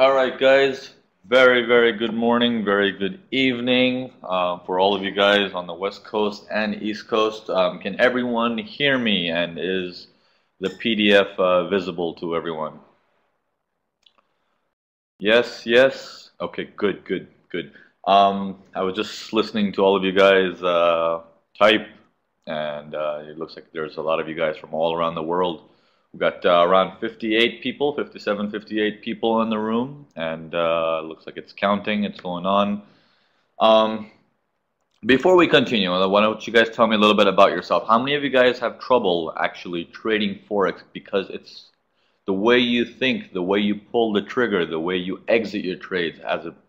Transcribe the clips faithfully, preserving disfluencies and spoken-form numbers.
All right, guys. Very, very good morning, very good evening uh, for all of you guys on the West Coast and East Coast. Um, can everyone hear me, and is the P D F uh, visible to everyone? Yes, yes. Okay, good, good, good. Um, I was just listening to all of you guys uh, type, and uh, it looks like there's a lot of you guys from all around the world. We've got uh, around fifty-eight people, fifty-seven, fifty-eight people in the room, and uh, looks like it's counting, it's going on. Um, before we continue, why don't you guys tell me a little bit about yourself? How many of you guys have trouble actually trading Forex because it's the way you think, the way you pull the trigger, the way you exit your trades as it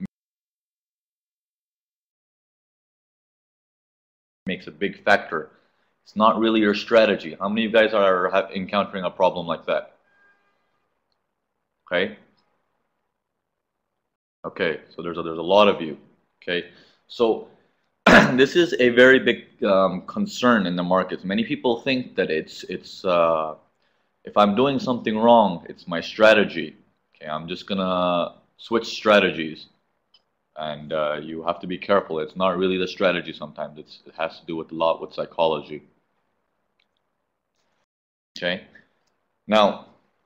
makes a big factor? It's not really your strategy. How many of you guys are have, encountering a problem like that? Okay. Okay, so there's a, there's a lot of you. Okay, so this is a very big um, concern in the markets. Many people think that it's it's uh, if I'm doing something wrong, it's my strategy. Okay, I'm just gonna switch strategies, and uh, you have to be careful. It's not really the strategy. Sometimes it's, it has to do with a lot with psychology. Okay, now.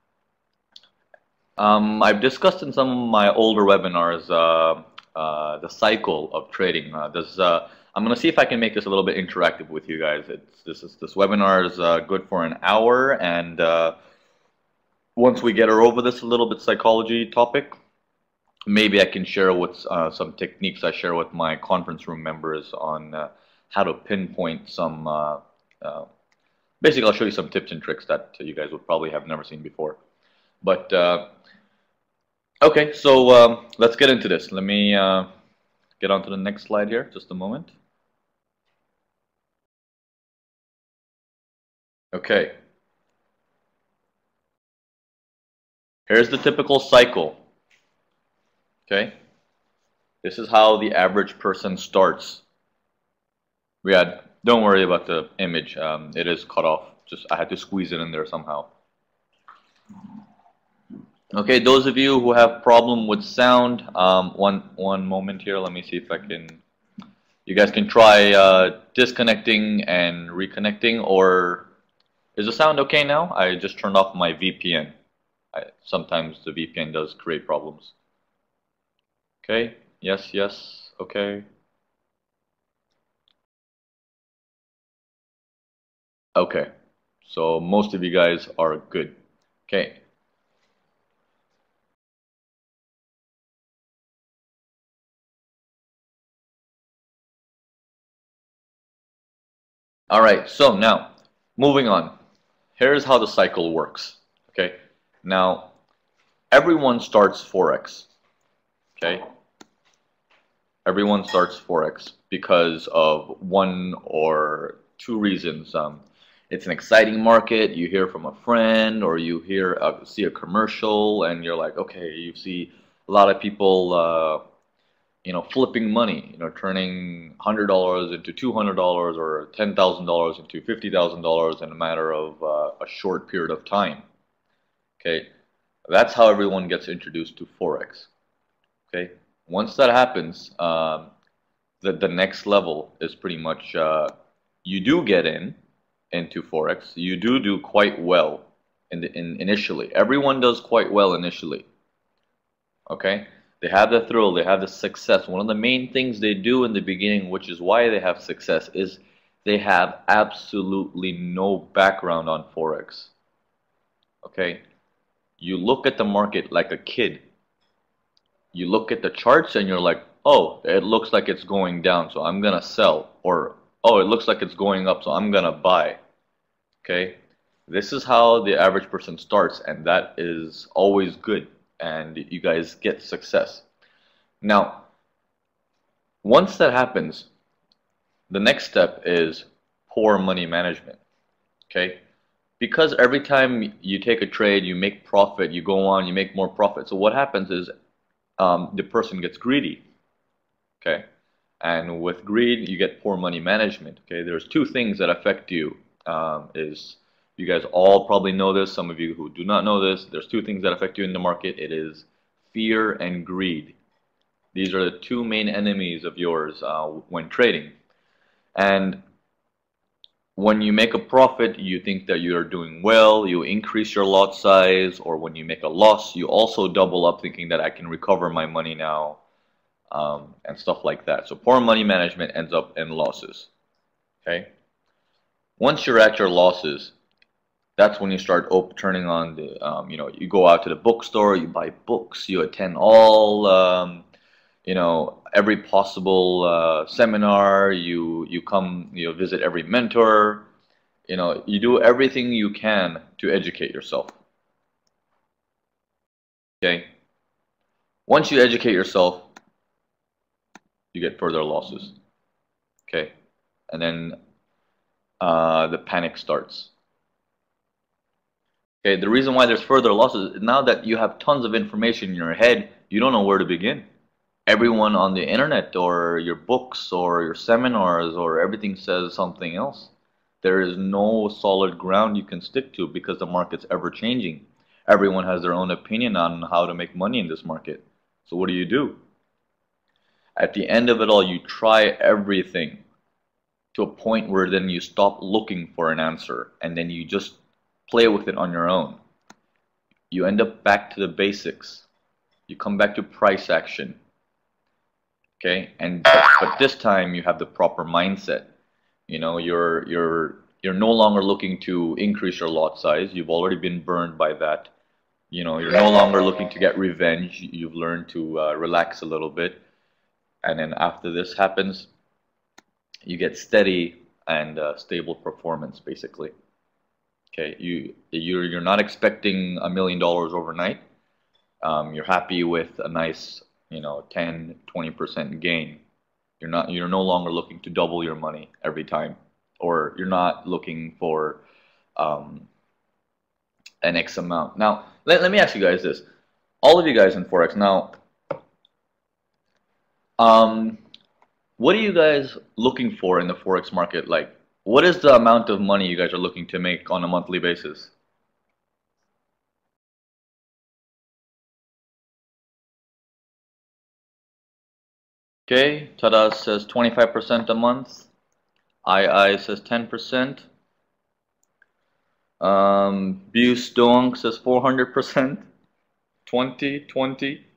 Um, I've discussed in some of my older webinars uh, uh, the cycle of trading. Uh, this, uh, I'm going to see if I can make this a little bit interactive with you guys. It's, this, is, this webinar is uh, good for an hour, and uh, once we get her over this a little bit psychology topic, maybe I can share with uh, some techniques I share with my conference room members on uh, how to pinpoint some. Uh, uh, basically, I'll show you some tips and tricks that you guys would probably have never seen before. But uh, okay, so um, let's get into this. Let me uh, get on to the next slide here, just a moment. Okay. Here's the typical cycle. Okay. This is how the average person starts. We had, don't worry about the image. Um, it is cut off. Just I had to squeeze it in there somehow. Okay, those of you who have problem with sound, um, one one moment here. Let me see if I can. You guys can try uh, disconnecting and reconnecting. Or is the sound okay now? I just turned off my V P N. I, sometimes the V P N does create problems. Okay. Yes. Yes. Okay. Okay. So most of you guys are good. Okay. All right, so now, moving on. Here's how the cycle works, okay? Now, everyone starts Forex, okay? Everyone starts Forex because of one or two reasons. Um, it's an exciting market, you hear from a friend, or you hear uh, see a commercial, and you're like, okay, you see a lot of people uh, you know, flipping money, you know, turning one hundred dollars into two hundred dollars or ten thousand dollars into fifty thousand dollars in a matter of uh, a short period of time. Okay, that's how everyone gets introduced to Forex. Okay, once that happens, um, the, the next level is pretty much uh, you do get in into Forex. You do do quite well in the, in, initially. Everyone does quite well initially. Okay. They have the thrill, they have the success. One of the main things they do in the beginning, which is why they have success, is they have absolutely no background on Forex. Okay? You look at the market like a kid. You look at the charts and you're like, oh, it looks like it's going down, so I'm going to sell. Or, oh, it looks like it's going up, so I'm going to buy. Okay? This is how the average person starts, and that is always good. And you guys get success. Now, once that happens, the next step is poor money management. Okay? Because every time you take a trade, you make profit, you go on, you make more profit. So what happens is um, the person gets greedy. Okay? And with greed, you get poor money management. Okay? There's two things that affect you. Um, is You guys all probably know this. Some of you who do not know this, there's two things that affect you in the market. It is fear and greed. These are the two main enemies of yours uh, when trading. And when you make a profit, you think that you're doing well, you increase your lot size, or when you make a loss, you also double up thinking that I can recover my money now, um, and stuff like that. So poor money management ends up in losses. Okay. Once you're at your losses, that's when you start op turning on the, um, you know, you go out to the bookstore, you buy books, you attend all, um, you know, every possible uh, seminar, you you come, you know, visit every mentor, you know, you do everything you can to educate yourself. Okay. Once you educate yourself, you get further losses. Okay, and then uh, the panic starts. Okay, the reason why there's further losses is now that you have tons of information in your head, you don't know where to begin. Everyone on the internet or your books or your seminars or everything says something else. There is no solid ground you can stick to because the market's ever changing. Everyone has their own opinion on how to make money in this market. So what do you do? At the end of it all, you try everything to a point where then you stop looking for an answer and then you just play with it on your own. You end up back to the basics. You come back to price action. Okay, and but this time you have the proper mindset. You know, you're you're you're no longer looking to increase your lot size. You've already been burned by that. You know, you're no longer looking to get revenge. You've learned to uh, relax a little bit, and then after this happens, you get steady and uh, stable performance, basically. Okay, you you're you're not expecting a million dollars overnight. Um, you're happy with a nice, you know, ten, twenty percent gain. You're not you're no longer looking to double your money every time, or you're not looking for um, an X amount. Now, let, let me ask you guys this. All of you guys in Forex, now, um, what are you guys looking for in the Forex market? Like, what is the amount of money you guys are looking to make on a monthly basis? Okay, Tada says twenty-five percent a month. I I says ten percent. Um, Buse Dong says four hundred percent. twenty, twenty. one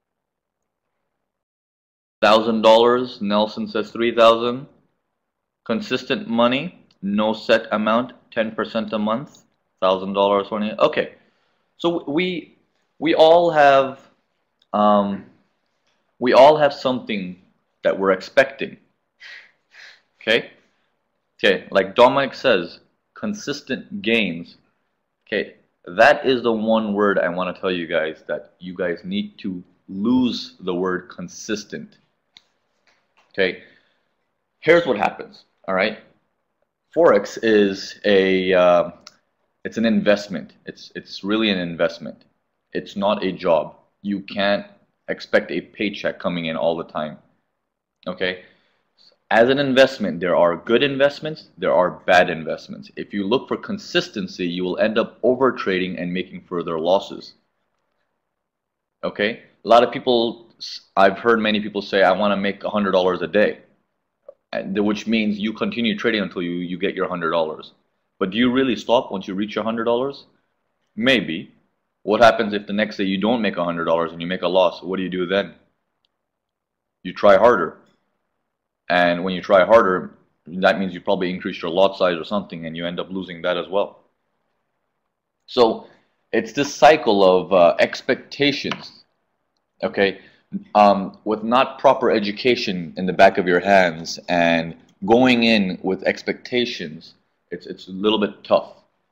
thousand dollars. Nelson says three thousand. Consistent money, no set amount, ten percent a month. one thousand dollars, twenty. Okay. So we we all have um we all have something that we're expecting. Okay? Okay, like Dominic says, consistent gains. Okay, that is the one word I want to tell you guys that you guys need to lose the word consistent. Okay, here's what happens. All right, Forex is a uh, it's an investment. It's it's really an investment. It's not a job. You can't expect a paycheck coming in all the time. Okay, as an investment, there are good investments, there are bad investments. If you look for consistency, you will end up over trading and making further losses. Okay, a lot of people, I've heard many people say, I want to make one hundred dollars a day, which means you continue trading until you, you get your one hundred dollars. But do you really stop once you reach your one hundred dollars? Maybe. What happens if the next day you don't make one hundred dollars and you make a loss? What do you do then? You try harder. And when you try harder, that means you probably increase your lot size or something, and you end up losing that as well. So it's this cycle of uh, expectations, okay, um, with not proper education in the back of your hands and going in with expectations, it's, it's a little bit tough.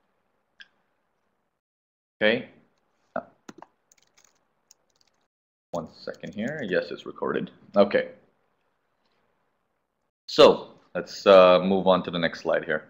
Okay. One second here. Yes, it's recorded. Okay. So let's uh, move on to the next slide here.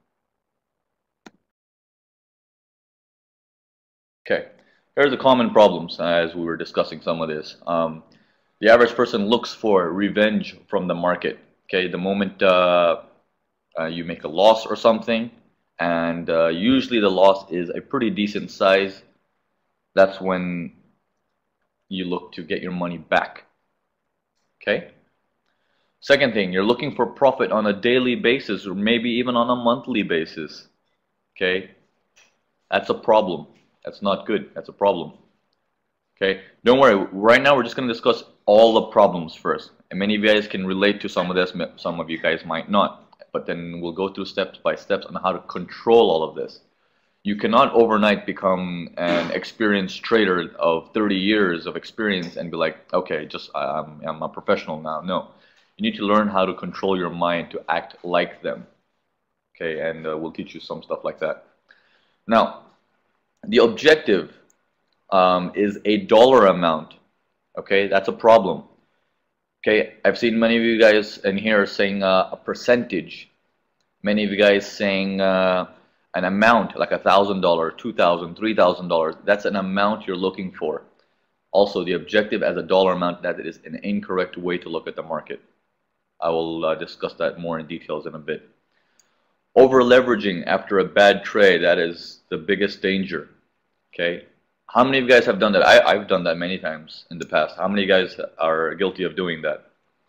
Okay, here are the common problems as we were discussing some of this. Um, the average person looks for revenge from the market. Okay, the moment uh, uh, you make a loss or something, and uh, usually the loss is a pretty decent size, that's when you look to get your money back. Okay? Second thing, you're looking for profit on a daily basis or maybe even on a monthly basis. Okay? That's a problem. That's not good. That's a problem. Okay? Don't worry. Right now we're just going to discuss all the problems first. And many of you guys can relate to some of this. Some of you guys might not. But then we'll go through steps by steps on how to control all of this. You cannot overnight become an experienced trader of thirty years of experience and be like, okay, just I'm, I'm a professional now. No. You need to learn how to control your mind to act like them. Okay, and uh, we'll teach you some stuff like that. Now, the objective um, is a dollar amount. Okay, that's a problem. Okay, I've seen many of you guys in here saying uh, a percentage. Many of you guys saying uh, an amount like a thousand dollars, two thousand, three thousand dollars. That's an amount you're looking for. Also, the objective as a dollar amount, that is an incorrect way to look at the market. I will uh, discuss that more in details in a bit. Over leveraging after a bad trade, that is the biggest danger. Okay, how many of you guys have done that? I, I've done that many times in the past. How many of you guys are guilty of doing that?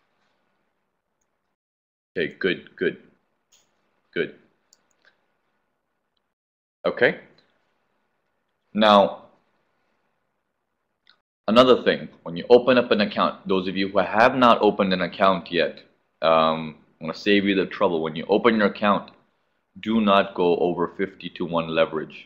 Okay, good, good, good. Okay. Now, another thing, when you open up an account, those of you who have not opened an account yet, um, I'm going to save you the trouble. When you open your account, do not go over fifty to one leverage.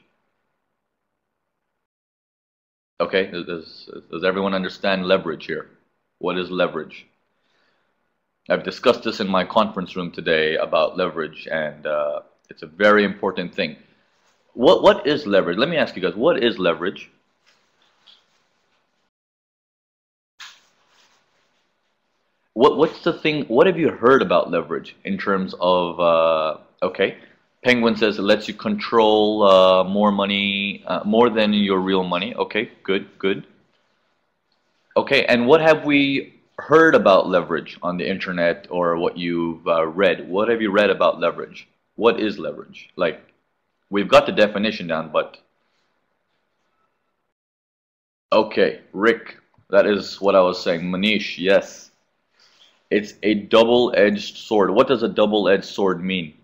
Okay, does, does everyone understand leverage here? What is leverage? I've discussed this in my conference room today about leverage, and uh, it's a very important thing. What, what is leverage? Let me ask you guys, what is leverage? What, what's the thing, what have you heard about leverage in terms of, uh, okay, Penguin says it lets you control uh, more money, uh, more than your real money. Okay, good, good. Okay, and what have we heard about leverage on the internet or what you've uh, read? What have you read about leverage? What is leverage? Like, we've got the definition down, but... Okay, Rick, that is what I was saying. Manish, yes. It's a double-edged sword. What does a double-edged sword mean?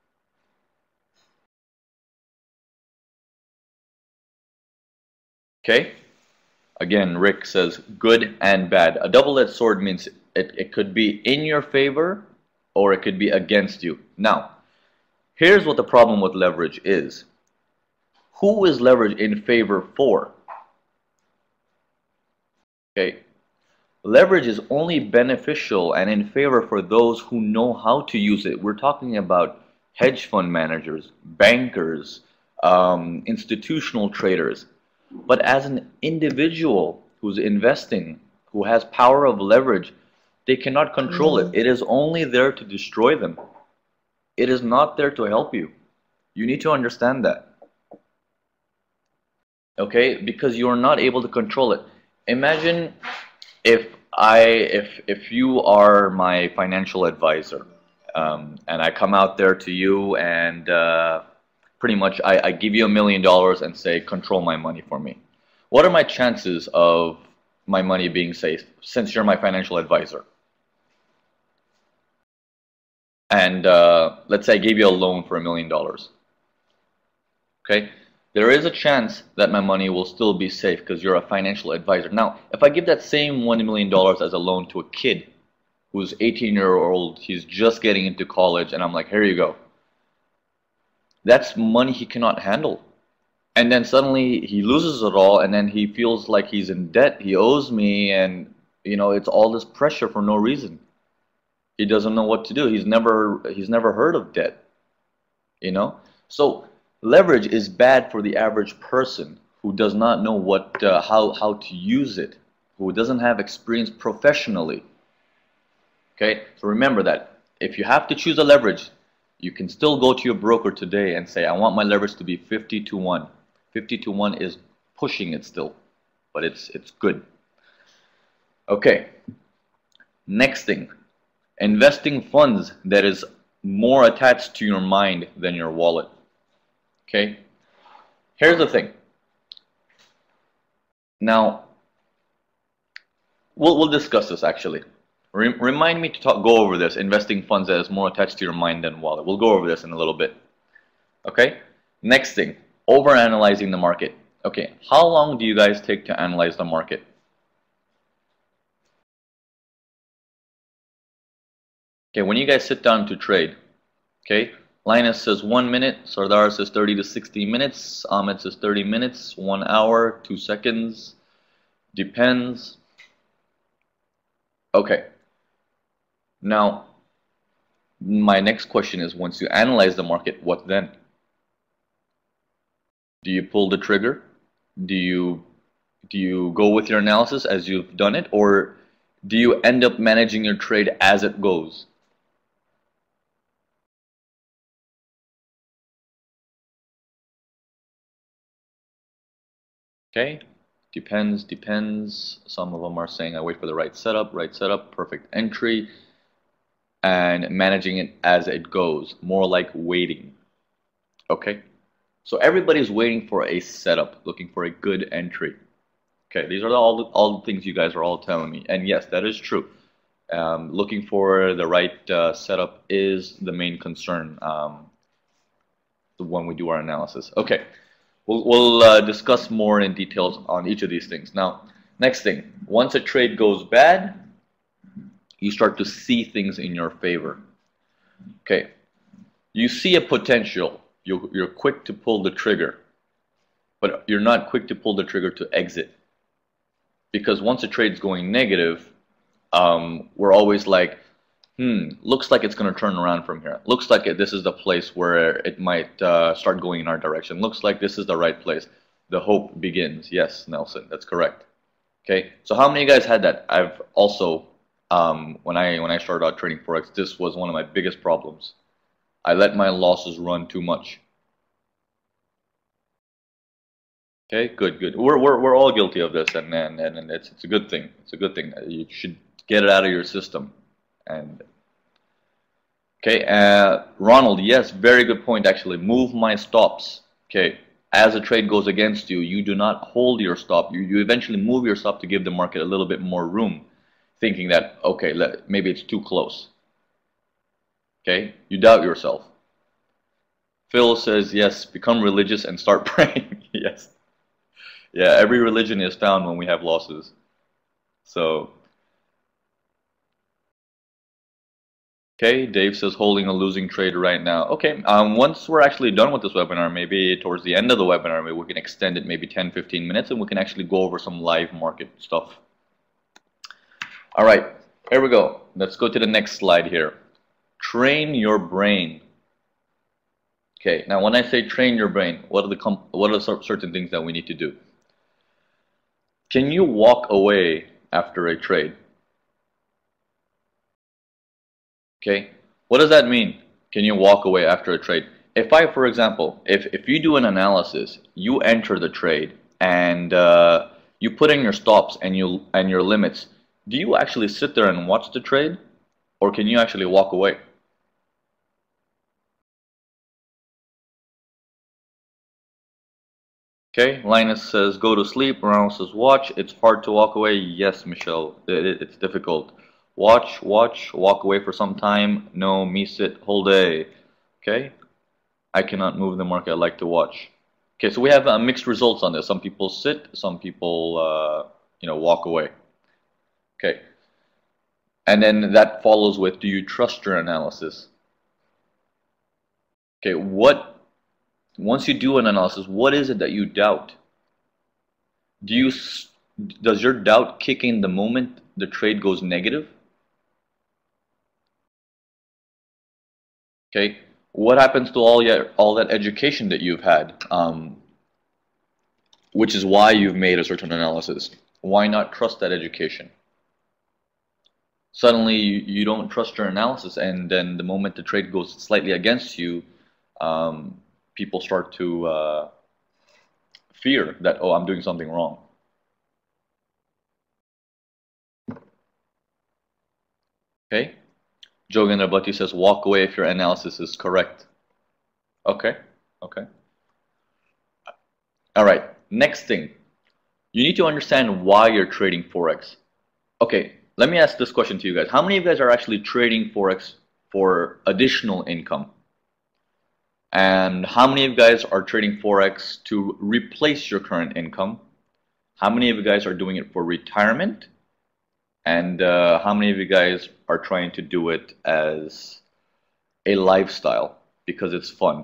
Okay, again, Rick says good and bad. A double-edged sword means it, it could be in your favor or it could be against you. Now, here's what the problem with leverage is. Who is leverage in favor for? Okay, leverage is only beneficial and in favor for those who know how to use it. We're talking about hedge fund managers, bankers, um, institutional traders. But as an individual who's investing, who has power of leverage, they cannot control it. It is only there to destroy them. It is not there to help you. You need to understand that. Okay? Because you are not able to control it. Imagine if I, if, if you are my financial advisor, um, and I come out there to you and uh, pretty much I, I give you a million dollars and say, control my money for me. What are my chances of my money being safe since you're my financial advisor? And uh, let's say I gave you a loan for a million dollars. Okay, there is a chance that my money will still be safe because you're a financial advisor. Now, if I give that same one million dollars as a loan to a kid who's eighteen year old, he's just getting into college, and I'm like, here you go. That's money he cannot handle. And then suddenly he loses it all, and then he feels like he's in debt. He owes me, and you know, it's all this pressure for no reason. He doesn't know what to do. He's never he's never heard of debt. You know? So leverage is bad for the average person who does not know what uh, how how to use it, who doesn't have experience professionally. Okay? So remember that if you have to choose a leverage, you can still go to your broker today and say, I want my leverage to be fifty to one. fifty to one is pushing it still, but it's it's good. Okay. Next thing, investing funds that is more attached to your mind than your wallet. Okay? Here's the thing. Now, we'll, we'll discuss this actually. Re remind me to talk, go over this, investing funds that is more attached to your mind than wallet. We'll go over this in a little bit. Okay? Next thing, over-analyzing the market. Okay, how long do you guys take to analyze the market? Okay, when you guys sit down to trade, okay, Linus says one minute, Sardar says thirty to sixty minutes, Ahmed says thirty minutes, one hour, two seconds, depends. Okay, now my next question is, once you analyze the market, what then? Do you pull the trigger? Do you do you go with your analysis as you've done it, or do you end up managing your trade as it goes? Okay, depends, depends. Some of them are saying I wait for the right setup, right setup, perfect entry, and managing it as it goes, more like waiting. Okay, so everybody's waiting for a setup, looking for a good entry. Okay, these are all the, all the things you guys are all telling me, and yes, that is true. Um, looking for the right uh, setup is the main concern um, when we do our analysis. Okay. We'll, we'll uh, discuss more in details on each of these things. Now, next thing, once a trade goes bad, you start to see things in your favor. Okay, you see a potential, you're, you're quick to pull the trigger, but you're not quick to pull the trigger to exit. Because once a trade's going negative, um, we're always like, hmm, looks like it's going to turn around from here. Looks like it, this is the place where it might uh, start going in our direction. Looks like this is the right place. The hope begins. Yes, Nelson, that's correct. Okay, so how many of you guys had that? I've also, um, when I when I started out trading Forex, this was one of my biggest problems. I let my losses run too much. Okay, good, good. We're we're we're all guilty of this, and and and it's it's a good thing. It's a good thing. You should get it out of your system. And okay, uh, Ronald, yes, very good point actually. Move my stops. Okay, as a trade goes against you, you do not hold your stop. You, you eventually move your stop to give the market a little bit more room, thinking that, okay, let, maybe it's too close. Okay, you doubt yourself. Phil says, yes, become religious and start praying. Yes. Yeah, every religion is found when we have losses. So... okay, Dave says holding a losing trade right now. Okay, um, once we're actually done with this webinar, maybe towards the end of the webinar, maybe we can extend it maybe ten, fifteen minutes and we can actually go over some live market stuff. All right, here we go. Let's go to the next slide here. Train your brain. Okay, now when I say train your brain, what are the com what are the certain things that we need to do? Can you walk away after a trade? Okay, what does that mean? Can you walk away after a trade? If I, for example, if, if you do an analysis, you enter the trade and uh, you put in your stops and you and your limits, do you actually sit there and watch the trade, or can you actually walk away? Okay, Linus says go to sleep. Ronald says watch. It's hard to walk away. Yes, Michelle, it, it, it's difficult. Watch, watch, walk away for some time. No, me sit whole day. Okay, I cannot move the market. I like to watch. Okay, so we have uh, mixed results on this. Some people sit, some people, uh, you know, walk away. Okay, and then that follows with, do you trust your analysis? Okay, what, once you do an analysis, what is it that you doubt? Do you, does your doubt kick in the moment the trade goes negative? Okay, what happens to all your all that education that you've had, um, which is why you've made a certain analysis? Why not trust that education? Suddenly you, you don't trust your analysis, and then the moment the trade goes slightly against you, um, people start to uh, fear that, oh, I'm doing something wrong. Okay. Jogan Rabati says, walk away if your analysis is correct. Okay, okay. All right, next thing. You need to understand why you're trading Forex. Okay, let me ask this question to you guys. How many of you guys are actually trading Forex for additional income? And how many of you guys are trading Forex to replace your current income? How many of you guys are doing it for retirement? And uh, how many of you guys are trying to do it as a lifestyle because it's fun?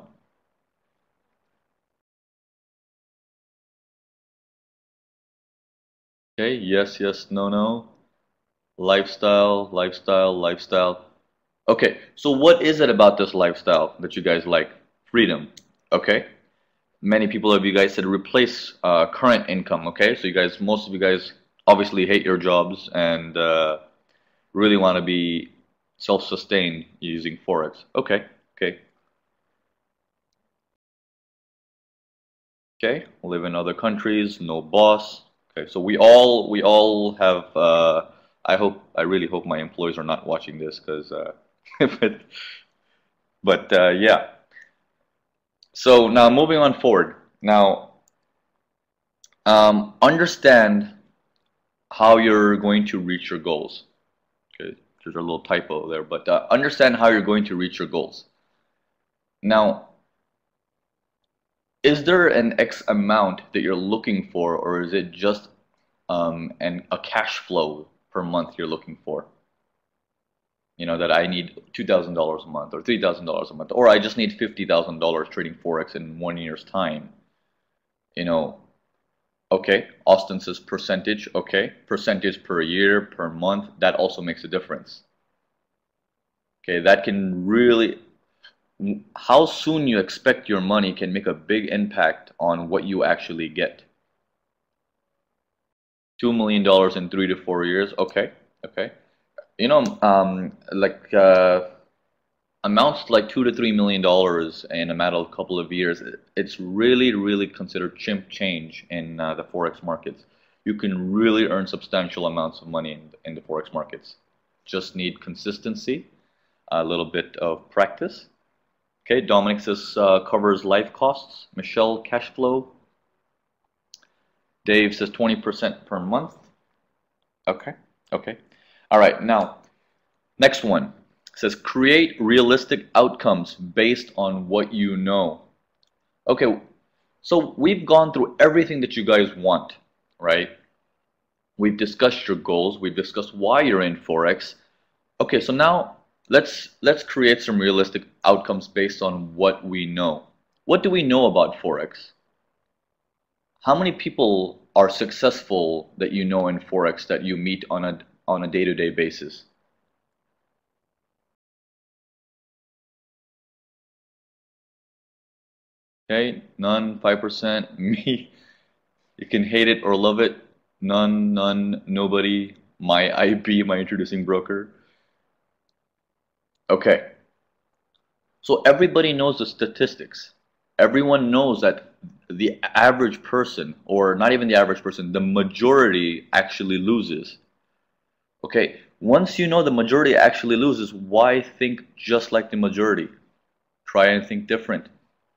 Okay, yes, yes, no, no. Lifestyle, lifestyle, lifestyle. Okay, so what is it about this lifestyle that you guys like? Freedom. Okay. Many people of you guys said replace uh, current income. Okay, so you guys, most of you guys obviously hate your jobs and uh, really want to be self-sustained using Forex. Okay, okay, okay. Live in other countries, no boss. Okay, so we all we all have. Uh, I hope I really hope my employees are not watching this because, uh, but but uh, yeah. So now moving on forward. Now um, understand how you're going to reach your goals. Okay, there's a little typo there, but uh, understand how you're going to reach your goals. Now, is there an X amount that you're looking for, or is it just um, an, a cash flow per month you're looking for? You know, that I need two thousand dollars a month or three thousand dollars a month, or I just need fifty thousand dollars trading Forex in one year's time. You know, okay, Austin says percentage, okay, percentage per year, per month, that also makes a difference. Okay, that can really, how soon you expect your money can make a big impact on what you actually get. Two million dollars in three to four years. Okay, okay. You know, um, like uh, amounts like two to three million dollars in a matter of a couple of years. It's really, really considered chimp change in uh, the forex markets. You can really earn substantial amounts of money in, in the forex markets. Just need consistency, a little bit of practice. Okay, Dominic says uh, covers life costs. Michelle, cash flow. Dave says twenty percent per month. Okay, okay. All right, now, next one. It says create realistic outcomes based on what you know. Okay, so we've gone through everything that you guys want, right? We've discussed your goals. We've discussed why you're in Forex. Okay, so now let's let's create some realistic outcomes based on what we know. What do we know about Forex? How many people are successful that you know in Forex that you meet on a on a day-to-day basis? Okay, none, five percent. Me, you can hate it or love it. None, none, nobody. My I B, my introducing broker. Okay, so everybody knows the statistics. Everyone knows that the average person, or not even the average person, the majority actually loses. Okay, once you know the majority actually loses, why think just like the majority? Try and think different.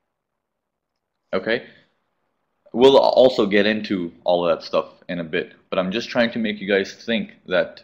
Okay, we'll also get into all of that stuff in a bit, but I'm just trying to make you guys think that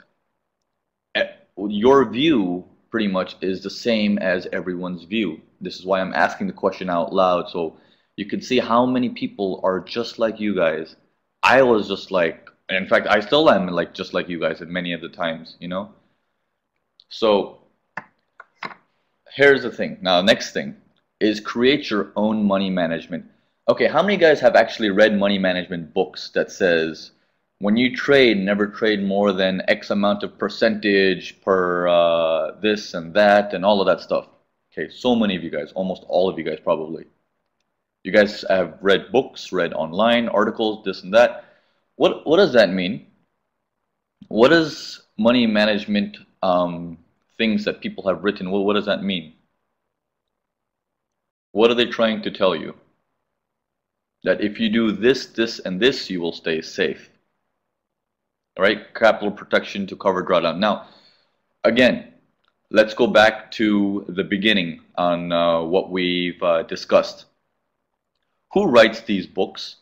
your view pretty much is the same as everyone's view. This is why I'm asking the question out loud, so you can see how many people are just like you guys. I was just like, in fact, I still am like just like you guys at many of the times, you know? So here's the thing. Now, next thing is create your own money management. Okay, how many guys have actually read money management books that says when you trade, never trade more than X amount of percentage per uh, this and that and all of that stuff? Okay, so many of you guys, almost all of you guys probably. You guys have read books, read online articles, this and that. What what does that mean? What does money management um, things that people have written, what, what does that mean? What are they trying to tell you? That if you do this, this, and this, you will stay safe. All right, capital protection to cover drawdown. Now, again, let's go back to the beginning on uh, what we've uh, discussed. Who writes these books?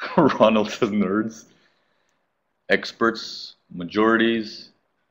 Ronald says nerds. Experts, majorities.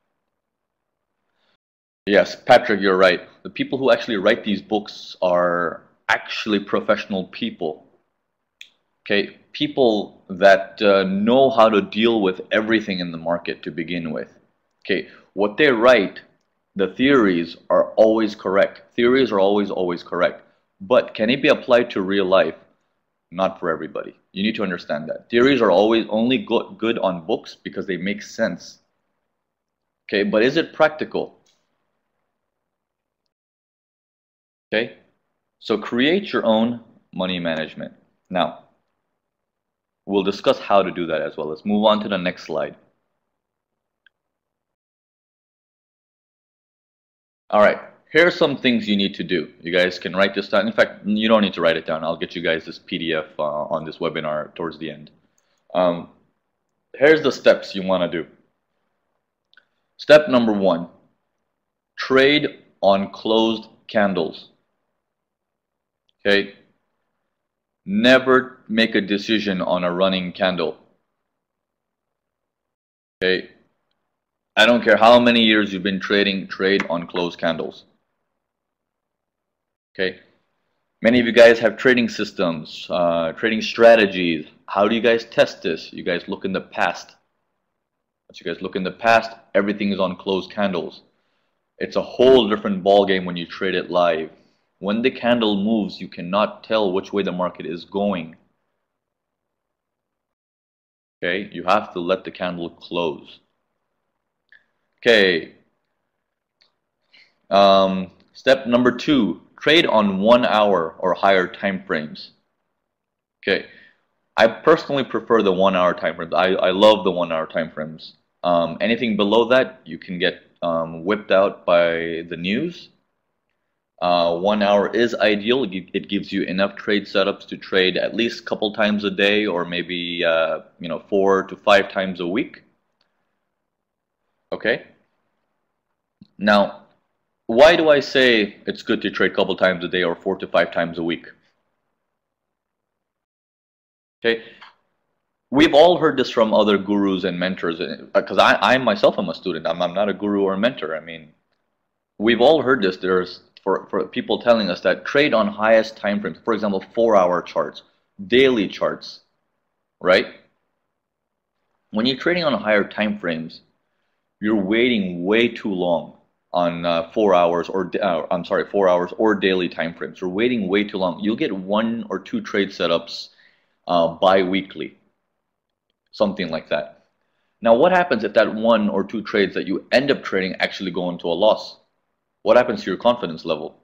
Yes, Patrick, you're right. The people who actually write these books are actually professional people. Okay, people that uh, know how to deal with everything in the market to begin with. Okay, what they write, the theories are always correct. Theories are always, always correct. But can it be applied to real life? Not for everybody. You need to understand that. Theories are always only good, good on books because they make sense. Okay, but is it practical? Okay, so create your own money management. Now, we'll discuss how to do that as well. Let's move on to the next slide. All right, here are some things you need to do. You guys can write this down. In fact, you don't need to write it down. I'll get you guys this P D F uh, on this webinar towards the end. Um, here's the steps you want to do. Step number one, trade on closed candles. Okay, never make a decision on a running candle. Okay, I don't care how many years you've been trading, trade on closed candles. Okay, many of you guys have trading systems, uh, trading strategies. How do you guys test this? You guys look in the past. Once you guys look in the past, everything is on closed candles. It's a whole different ball game when you trade it live. When the candle moves, you cannot tell which way the market is going. Okay, you have to let the candle close. Okay. Um, step number two, trade on one hour or higher time frames. Okay, I personally prefer the one hour time frames. I, I love the one hour time frames. Um, anything below that, you can get um, whipped out by the news. Uh, one hour is ideal. It gives you enough trade setups to trade at least a couple times a day, or maybe uh, you know four to five times a week. Okay. Now, why do I say it's good to trade a couple times a day or four to five times a week? Okay. We've all heard this from other gurus and mentors, because I, I myself am a student. I'm, I'm not a guru or a mentor. I mean, we've all heard this. There's for, for people telling us that trade on highest time frames, for example, four hour charts, daily charts, right? When you're trading on higher time frames, you're waiting way too long on uh, four hours or uh, I'm sorry, four hours or daily time frames. You're waiting way too long. You'll get one or two trade setups uh, bi-weekly, something like that. Now, what happens if that one or two trades that you end up trading actually go into a loss? What happens to your confidence level?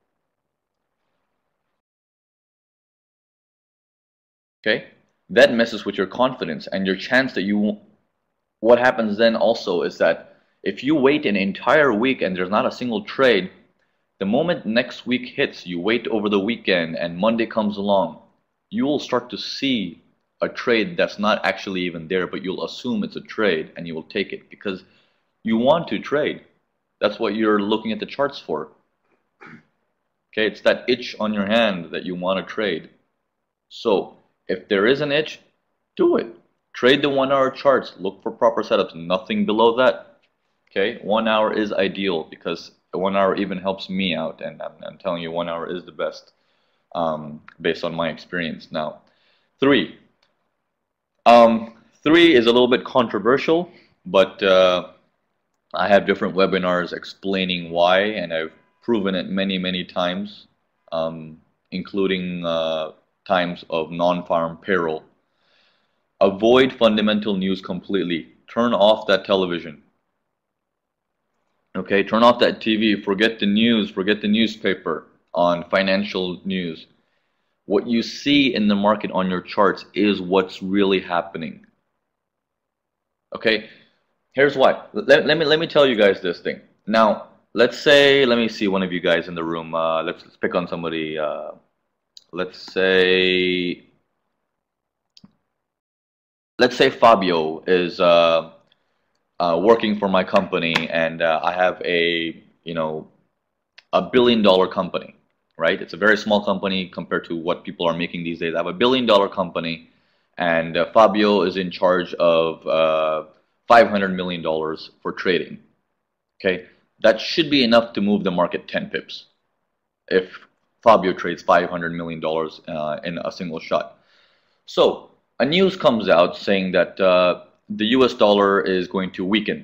Okay, that messes with your confidence and your chance that you. What happens then also is that if you wait an entire week and there's not a single trade, the moment next week hits, you wait over the weekend and Monday comes along, you will start to see a trade that's not actually even there, but you'll assume it's a trade and you will take it because you want to trade. That's what you're looking at the charts for. Okay, it's that itch on your hand that you want to trade. So if there is an itch, do it. Trade the one hour charts. Look for proper setups. Nothing below that. Okay, one hour is ideal because the one hour even helps me out, and I'm, I'm telling you, one hour is the best um, based on my experience. Now, three. Um, three is a little bit controversial, but uh, I have different webinars explaining why, and I've proven it many, many times, um, including uh, times of non-farm payroll. Avoid fundamental news completely. Turn off that television. Okay, turn off that T V. Forget the news. Forget the newspaper on financial news. What you see in the market on your charts is what's really happening. Okay, here's why. Let, let me let me tell you guys this thing. Now, let's say, let me see one of you guys in the room. Uh, let's, let's pick on somebody. Uh, let's say, let's say Fabio is uh, uh, working for my company, and uh, I have a you know a billion dollar company. Right? It's a very small company compared to what people are making these days. I have a billion dollar company, and uh, Fabio is in charge of uh, five hundred million dollars for trading. Okay, that should be enough to move the market ten pips if Fabio trades five hundred million dollars uh, in a single shot. So a news comes out saying that uh, the U S dollar is going to weaken.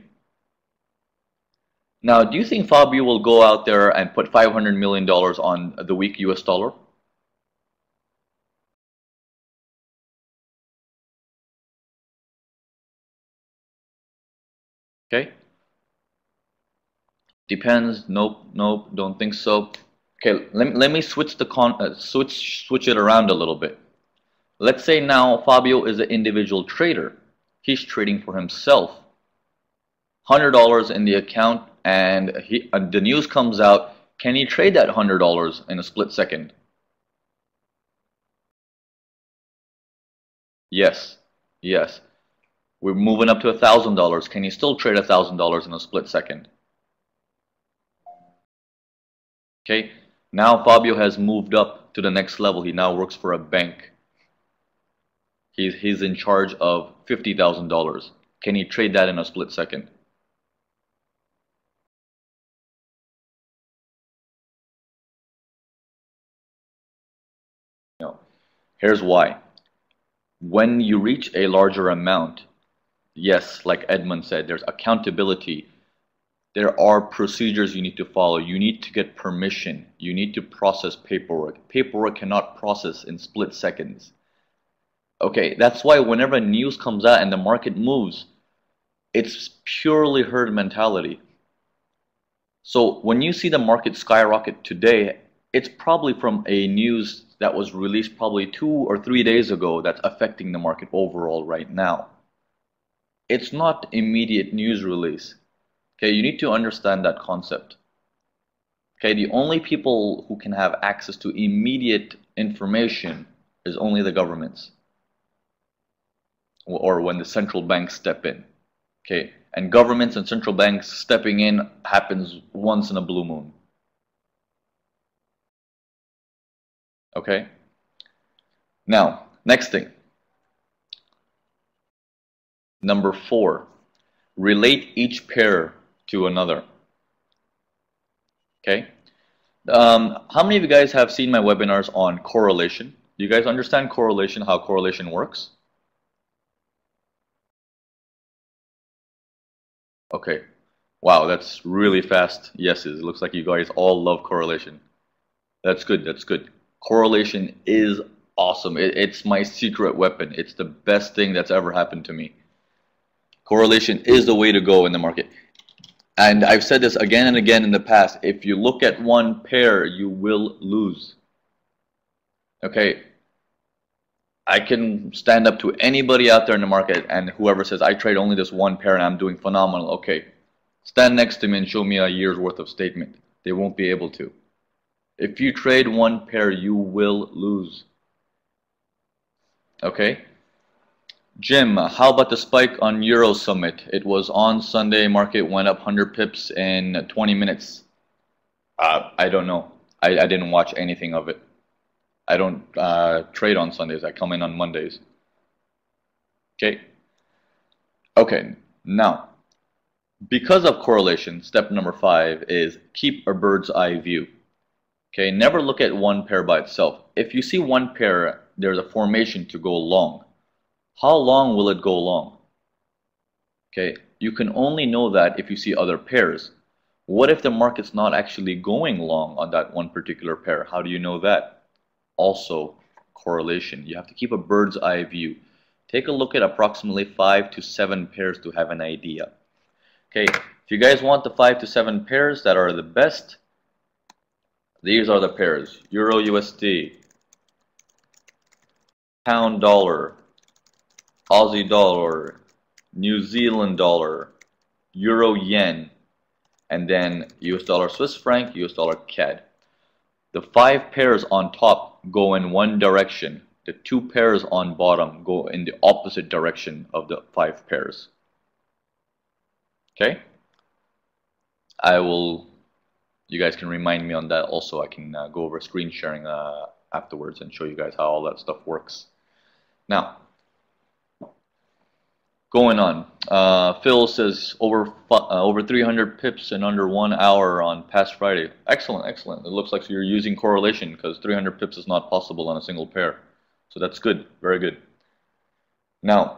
Now, do you think Fabio will go out there and put five hundred million dollars on the weak U S dollar? Okay. Depends. Nope. Nope. Don't think so. Okay. Let me let me switch the con uh, switch switch it around a little bit. Let's say now Fabio is an individual trader. He's trading for himself. one hundred dollars in the account, and he, uh, the news comes out. Can he trade that one hundred dollars in a split second? Yes. Yes. We're moving up to one thousand dollars. Can he still trade one thousand dollars in a split second? Okay. Now Fabio has moved up to the next level. He now works for a bank. He's, he's in charge of fifty thousand dollars. Can he trade that in a split second? No. Here's why. When you reach a larger amount, yes, like Edmund said, there's accountability. There are procedures you need to follow. You need to get permission. You need to process paperwork. Paperwork cannot process in split seconds. Okay, that's why whenever news comes out and the market moves, it's purely herd mentality. So when you see the market skyrocket today, it's probably from a news that was released probably two or three days ago that's affecting the market overall right now. It's not immediate news release. Okay, you need to understand that concept. Okay, the only people who can have access to immediate information is only the governments, or when the central banks step in. Okay, and governments and central banks stepping in happens once in a blue moon. Okay, now next thing, number four, relate each pair to another. Okay, um, how many of you guys have seen my webinars on correlation? Do you guys understand correlation, how correlation works? Okay, wow, that's really fast yeses. It looks like you guys all love correlation. That's good, that's good. Correlation is awesome. It, it's my secret weapon. It's the best thing that's ever happened to me. Correlation is the way to go in the market. And I've said this again and again in the past. If you look at one pair, you will lose. Okay, I can stand up to anybody out there in the market, and whoever says, I trade only this one pair and I'm doing phenomenal. Okay, stand next to me and show me a year's worth of statement. They won't be able to. If you trade one pair, you will lose. Okay? Jim, how about the spike on Euro Summit? It was on Sunday, market went up one hundred pips in twenty minutes. Uh, I don't know. I, I didn't watch anything of it. I don't uh, trade on Sundays. I come in on Mondays. Okay? Okay, now, because of correlation, step number five is keep a bird's eye view. Okay, never look at one pair by itself. If you see one pair, there's a formation to go long. How long will it go long? Okay, you can only know that if you see other pairs. What if the market's not actually going long on that one particular pair? How do you know that? Also, correlation. You have to keep a bird's eye view. Take a look at approximately five to seven pairs to have an idea. Okay, if you guys want the five to seven pairs that are the best, these are the pairs: Euro U S D, Pound Dollar, Aussie Dollar, New Zealand Dollar, Euro Yen, and then U S Dollar Swiss Franc, U S Dollar C A D. The five pairs on top go in one direction. The two pairs on bottom go in the opposite direction of the five pairs. Okay? I will, you guys can remind me on that also. I can uh, go over screen sharing uh, afterwards and show you guys how all that stuff works. Now, going on. Uh, Phil says over uh, over three hundred pips in under one hour on past Friday. Excellent, excellent. It looks like you're using correlation because three hundred pips is not possible on a single pair. So that's good, very good. Now,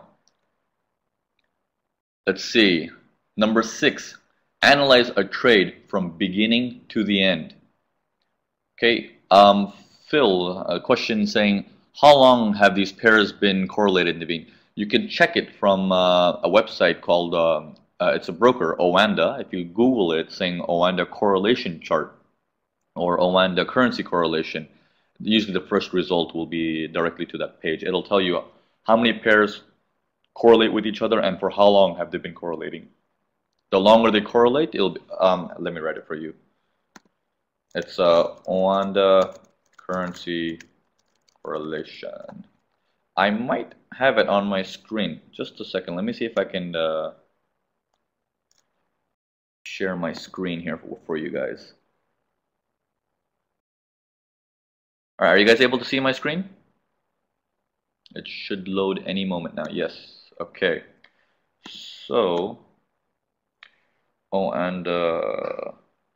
let's see. Number six, analyze a trade from beginning to the end. Okay, um, Phil, a question saying, how long have these pairs been correlated, Naveen? You can check it from uh, a website called, uh, uh, it's a broker, Oanda. If you Google it, saying Oanda correlation chart or Oanda currency correlation, usually the first result will be directly to that page. It'll tell you how many pairs correlate with each other and for how long have they been correlating. The longer they correlate, it'll be, um, let me write it for you. It's uh, Oanda currency correlation. I might have it on my screen. Just a second. Let me see if I can uh, share my screen here for, for you guys. All right, are you guys able to see my screen? It should load any moment now. Yes. Okay. So, oh, and uh,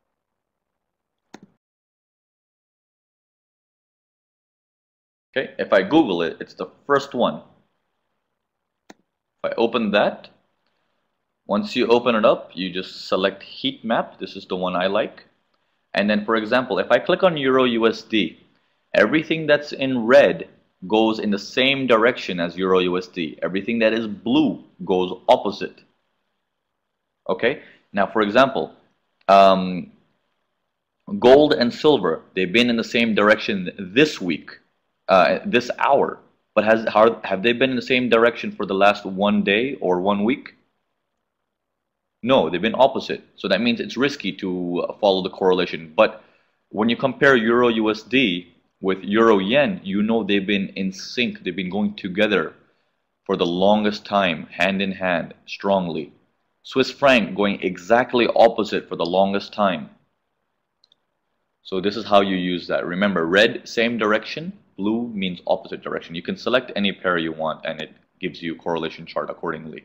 okay, if I Google it, it's the first one. If I open that, once you open it up, you just select heat map. This is the one I like. And then, for example, if I click on Euro U S D, everything that's in red goes in the same direction as Euro U S D. Everything that is blue goes opposite. Okay? Now, for example, um, gold and silver, they've been in the same direction this week, uh, this hour. But has, how, have they been in the same direction for the last one day or one week? No, they've been opposite. So that means it's risky to follow the correlation. But when you compare Euro U S D with Euro Yen, you know they've been in sync. They've been going together for the longest time, hand in hand, strongly. Swiss franc going exactly opposite for the longest time. So this is how you use that. Remember, red, same direction. Blue means opposite direction. You can select any pair you want and it gives you a correlation chart accordingly.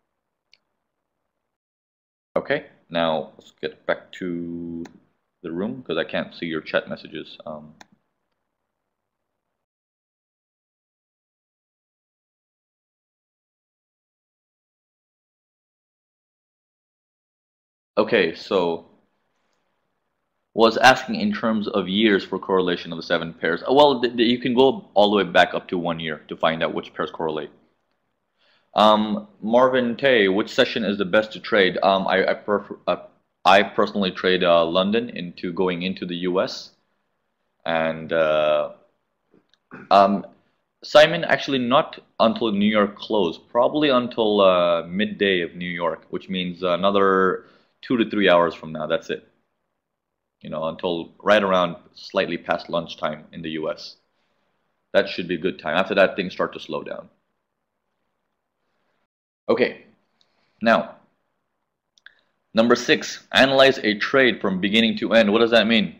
Okay, now let's get back to the room because I can't see your chat messages. Um, okay, so was asking in terms of years for correlation of the seven pairs. Well, th th you can go all the way back up to one year to find out which pairs correlate. Um, Marvin Tay, which session is the best to trade? Um, I I, prefer, uh, I personally trade uh, London into going into the U S and uh, um, Simon, actually not until New York close, probably until uh, midday of New York, which means another two to three hours from now. That's it. You know, until right around slightly past lunchtime in the U S. That should be a good time. After that, things start to slow down. Okay, now, number six, analyze a trade from beginning to end. What does that mean?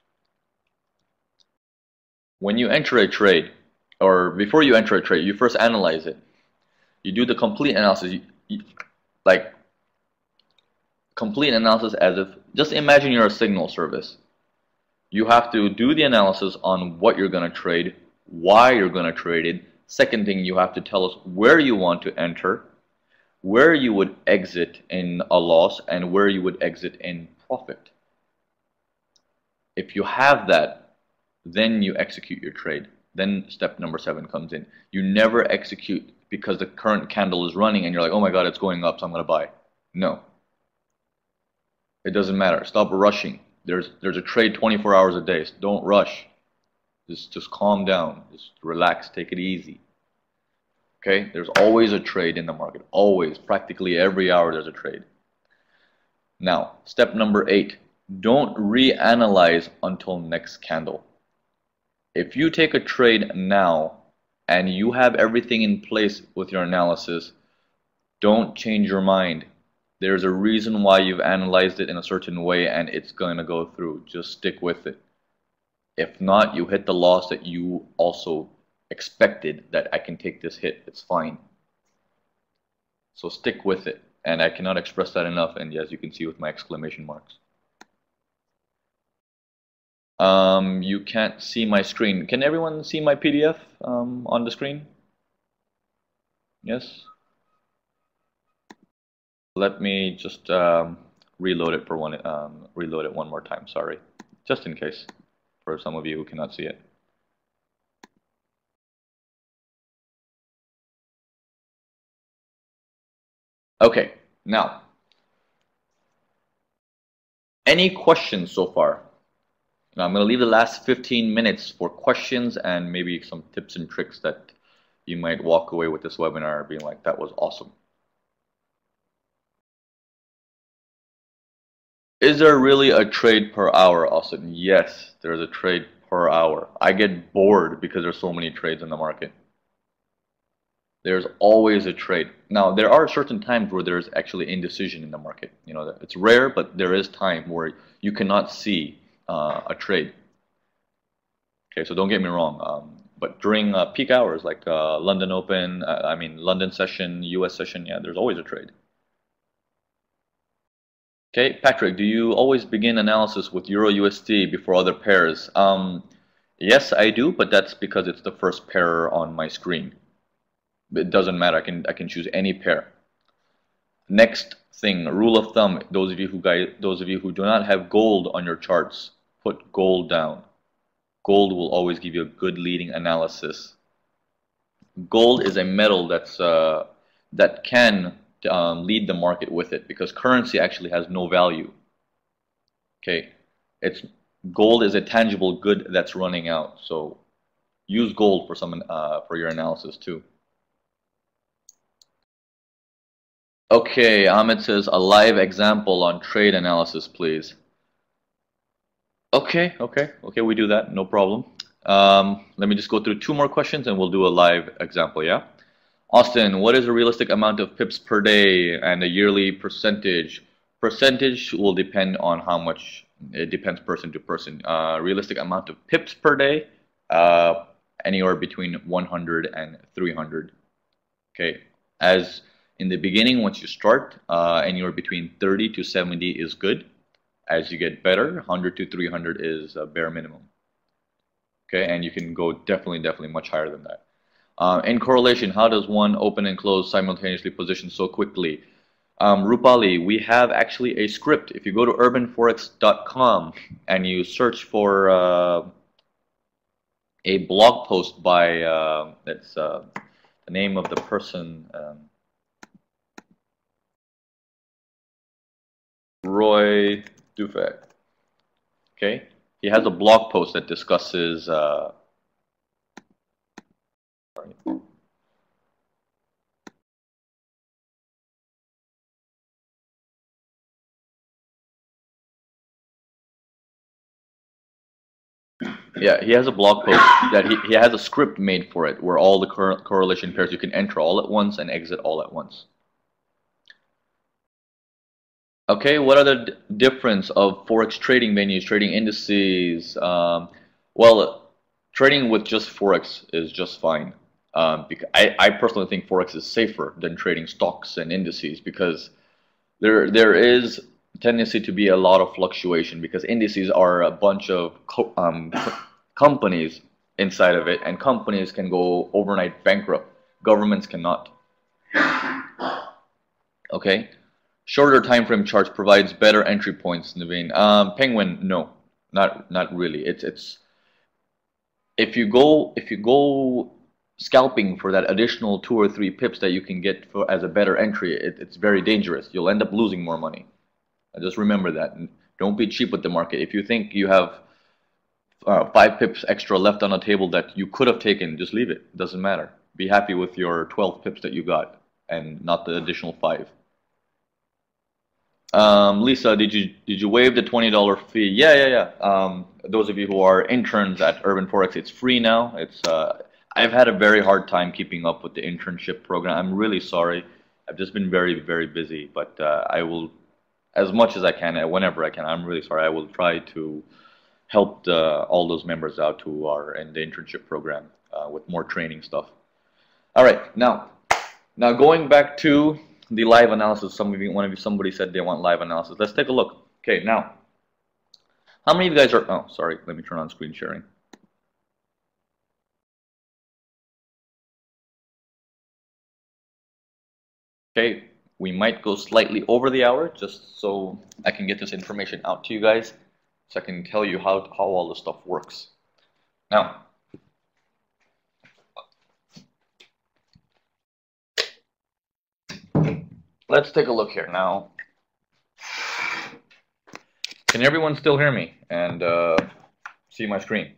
When you enter a trade, or before you enter a trade, you first analyze it. You do the complete analysis, you, you, like complete analysis as if, just imagine you're a signal service. You have to do the analysis on what you're going to trade, why you're going to trade it. Second thing, you have to tell us where you want to enter, where you would exit in a loss, and where you would exit in profit. If you have that, then you execute your trade. Then step number seven comes in. You never execute because the current candle is running and you're like, oh my god, it's going up, so I'm going to buy. No. It doesn't matter. Stop rushing. There's there's a trade twenty-four hours a day. So don't rush. Just just calm down. Just relax. Take it easy. Okay? There's always a trade in the market. Always. Practically every hour there's a trade. Now, step number eight. Don't reanalyze until next candle. If you take a trade now and you have everything in place with your analysis, don't change your mind. There's a reason why you've analyzed it in a certain way and it's going to go through. Just stick with it. If not, you hit the loss that you also expected, that I can take this hit. It's fine. So stick with it. And I cannot express that enough, and as you can see with my exclamation marks. Um, you can't see my screen. Can everyone see my P D F um, on the screen? Yes? Let me just um, reload it for one um, reload it one more time, sorry. Just in case, for some of you who cannot see it. Okay, now, any questions so far? Now I'm going to leave the last fifteen minutes for questions and maybe some tips and tricks that you might walk away with this webinar being like, that was awesome. Is there really a trade per hour, Austin? Yes, there's a trade per hour. I get bored because there's so many trades in the market. There's always a trade. Now, there are certain times where there's actually indecision in the market. You know, it's rare, but there is time where you cannot see uh, a trade. Okay, so don't get me wrong. Um, but during uh, peak hours like uh, London Open, uh, I mean London session, U S session, yeah, there's always a trade. Okay, Patrick, do you always begin analysis with Euro U S D before other pairs? Um, yes, I do, but that's because it's the first pair on my screen. It doesn't matter. I can I can choose any pair. Next thing, rule of thumb. Those of you who guys, those of you who do not have gold on your charts, put gold down. Gold will always give you a good leading analysis. Gold is a metal that's uh, that can um, lead the market with it because currency actually has no value. Okay, it's gold is a tangible good that's running out. So use gold for some uh, for your analysis too. Okay, Ahmed says a live example on trade analysis, please. Okay, okay, okay, we do that, no problem. Um, let me just go through two more questions and we'll do a live example, yeah? Austin, what is a realistic amount of pips per day and a yearly percentage? Percentage will depend on how much, it depends person to person. Uh, realistic amount of pips per day, uh, anywhere between one hundred and three hundred. Okay, as in the beginning, once you start, uh, anywhere between thirty to seventy is good. As you get better, one hundred to three hundred is a bare minimum. Okay, and you can go definitely, definitely much higher than that. Uh, in correlation, how does one open and close simultaneously position so quickly? Um, Rupali, we have actually a script. If you go to urban forex dot com and you search for uh, a blog post by, uh, that's uh, the name of the person, um, Roy Dufek. Okay, he has a blog post that discusses uh, sorry. Yeah, he has a blog post that he, he has a script made for it where all the cor correlation pairs you can enter all at once and exit all at once. Okay, what are the difference of Forex trading venues, trading indices? Um, well, trading with just Forex is just fine. Um, because I, I personally think Forex is safer than trading stocks and indices because there there is tendency to be a lot of fluctuation because indices are a bunch of co um, companies inside of it, and companies can go overnight bankrupt. Governments cannot. Okay. Shorter time frame charts provides better entry points, Naveen. Um, Penguin, no, not not really. It's it's if you go if you go scalping for that additional two or three pips that you can get for as a better entry, it, it's very dangerous. You'll end up losing more money. Just remember that. And don't be cheap with the market. If you think you have uh, five pips extra left on a table that you could have taken, just leave it. It doesn't matter. Be happy with your twelve pips that you got and not the additional five. Um, Lisa, did you did you waive the twenty dollar fee? Yeah, yeah, yeah. Um, those of you who are interns at Urban Forex, it's free now. It's uh, I've had a very hard time keeping up with the internship program. I'm really sorry. I've just been very, very busy, but uh, I will, as much as I can, uh, whenever I can. I'm really sorry. I will try to help the, all those members out who are in the internship program uh, with more training stuff. All right, now, now going back to the live analysis. Some of you, one of you, somebody said they want live analysis. Let's take a look. Okay, now, how many of you guys are? Oh, sorry. Let me turn on screen sharing. Okay, we might go slightly over the hour just so I can get this information out to you guys, so I can tell you how how all this stuff works. Now, let's take a look here now. Can everyone still hear me and uh, see my screen?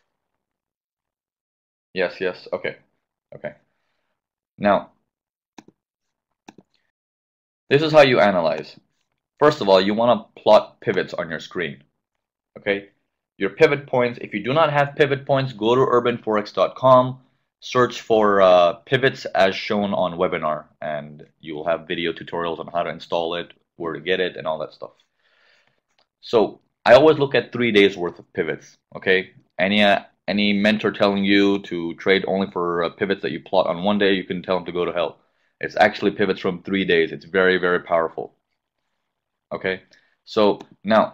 Yes, yes. Okay, okay. Now, this is how you analyze. First of all, you want to plot pivots on your screen. Okay, your pivot points. If you do not have pivot points, go to urban forex dot com. Search for uh, pivots as shown on webinar, and you will have video tutorials on how to install it, where to get it, and all that stuff. So I always look at three days worth of pivots. Okay, any uh, any mentor telling you to trade only for uh, pivots that you plot on one day, you can tell them to go to hell. It's actually pivots from three days. It's very, very powerful. Okay, so now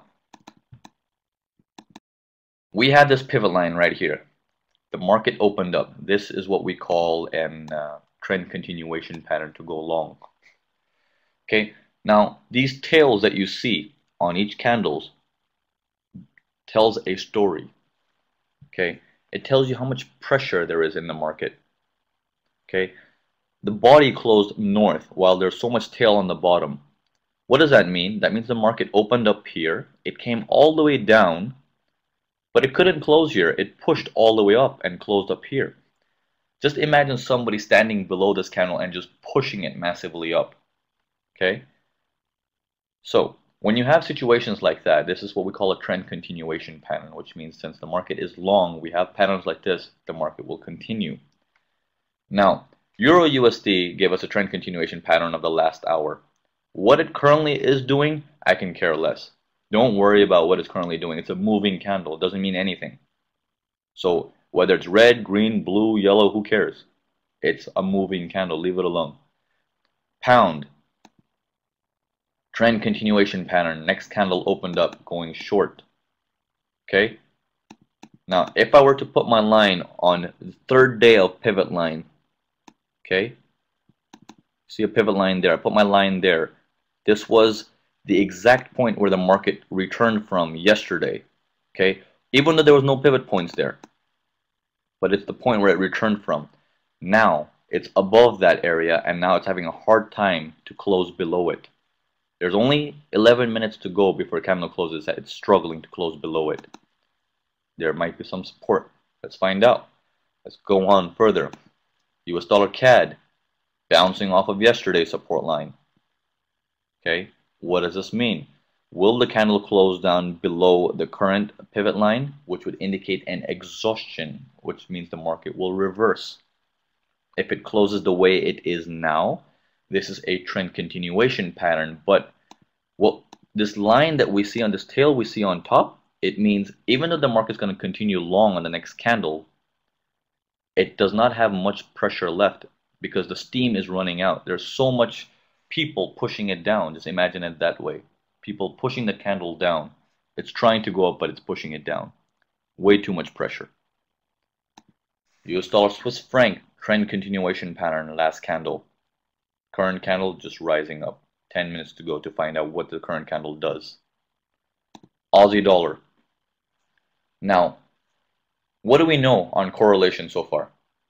we had this pivot line right here. The market opened up. This is what we call an uh, trend continuation pattern to go long. Okay, now these tails that you see on each candles tells a story. Okay, it tells you how much pressure there is in the market. Okay, the body closed north while there's so much tail on the bottom. What does that mean? That means the market opened up here, it came all the way down, but it couldn't close here. It pushed all the way up and closed up here. Just imagine somebody standing below this candle and just pushing it massively up. Okay? So, when you have situations like that, this is what we call a trend continuation pattern, which means since the market is long, we have patterns like this, the market will continue. Now, Euro U S D gave us a trend continuation pattern of the last hour. What it currently is doing, I can care less. Don't worry about what it's currently doing. It's a moving candle. It doesn't mean anything. So whether it's red, green, blue, yellow, who cares? It's a moving candle. Leave it alone. Pound. Trend continuation pattern. Next candle opened up going short. Okay? Now, if I were to put my line on the third day of pivot line, okay? See a pivot line there. I put my line there. This was the exact point where the market returned from yesterday, okay? Even though there was no pivot points there, but it's the point where it returned from. Now, it's above that area, and now it's having a hard time to close below it. There's only eleven minutes to go before the candle closes. It's struggling to close below it. There might be some support. Let's find out. Let's go on further. U S dollar C A D, bouncing off of yesterday's support line. Okay, what does this mean? Will the candle close down below the current pivot line, which would indicate an exhaustion, which means the market will reverse. If it closes the way it is now, this is a trend continuation pattern, but what this line that we see on this tail we see on top, it means even though the market is going to continue long on the next candle, it does not have much pressure left because the steam is running out. There's so much people pushing it down. Just imagine it that way. People pushing the candle down. It's trying to go up, but it's pushing it down. Way too much pressure. U S dollar Swiss franc trend continuation pattern last candle. Current candle just rising up. ten minutes to go to find out what the current candle does. Aussie dollar. Now, what do we know on correlation so far?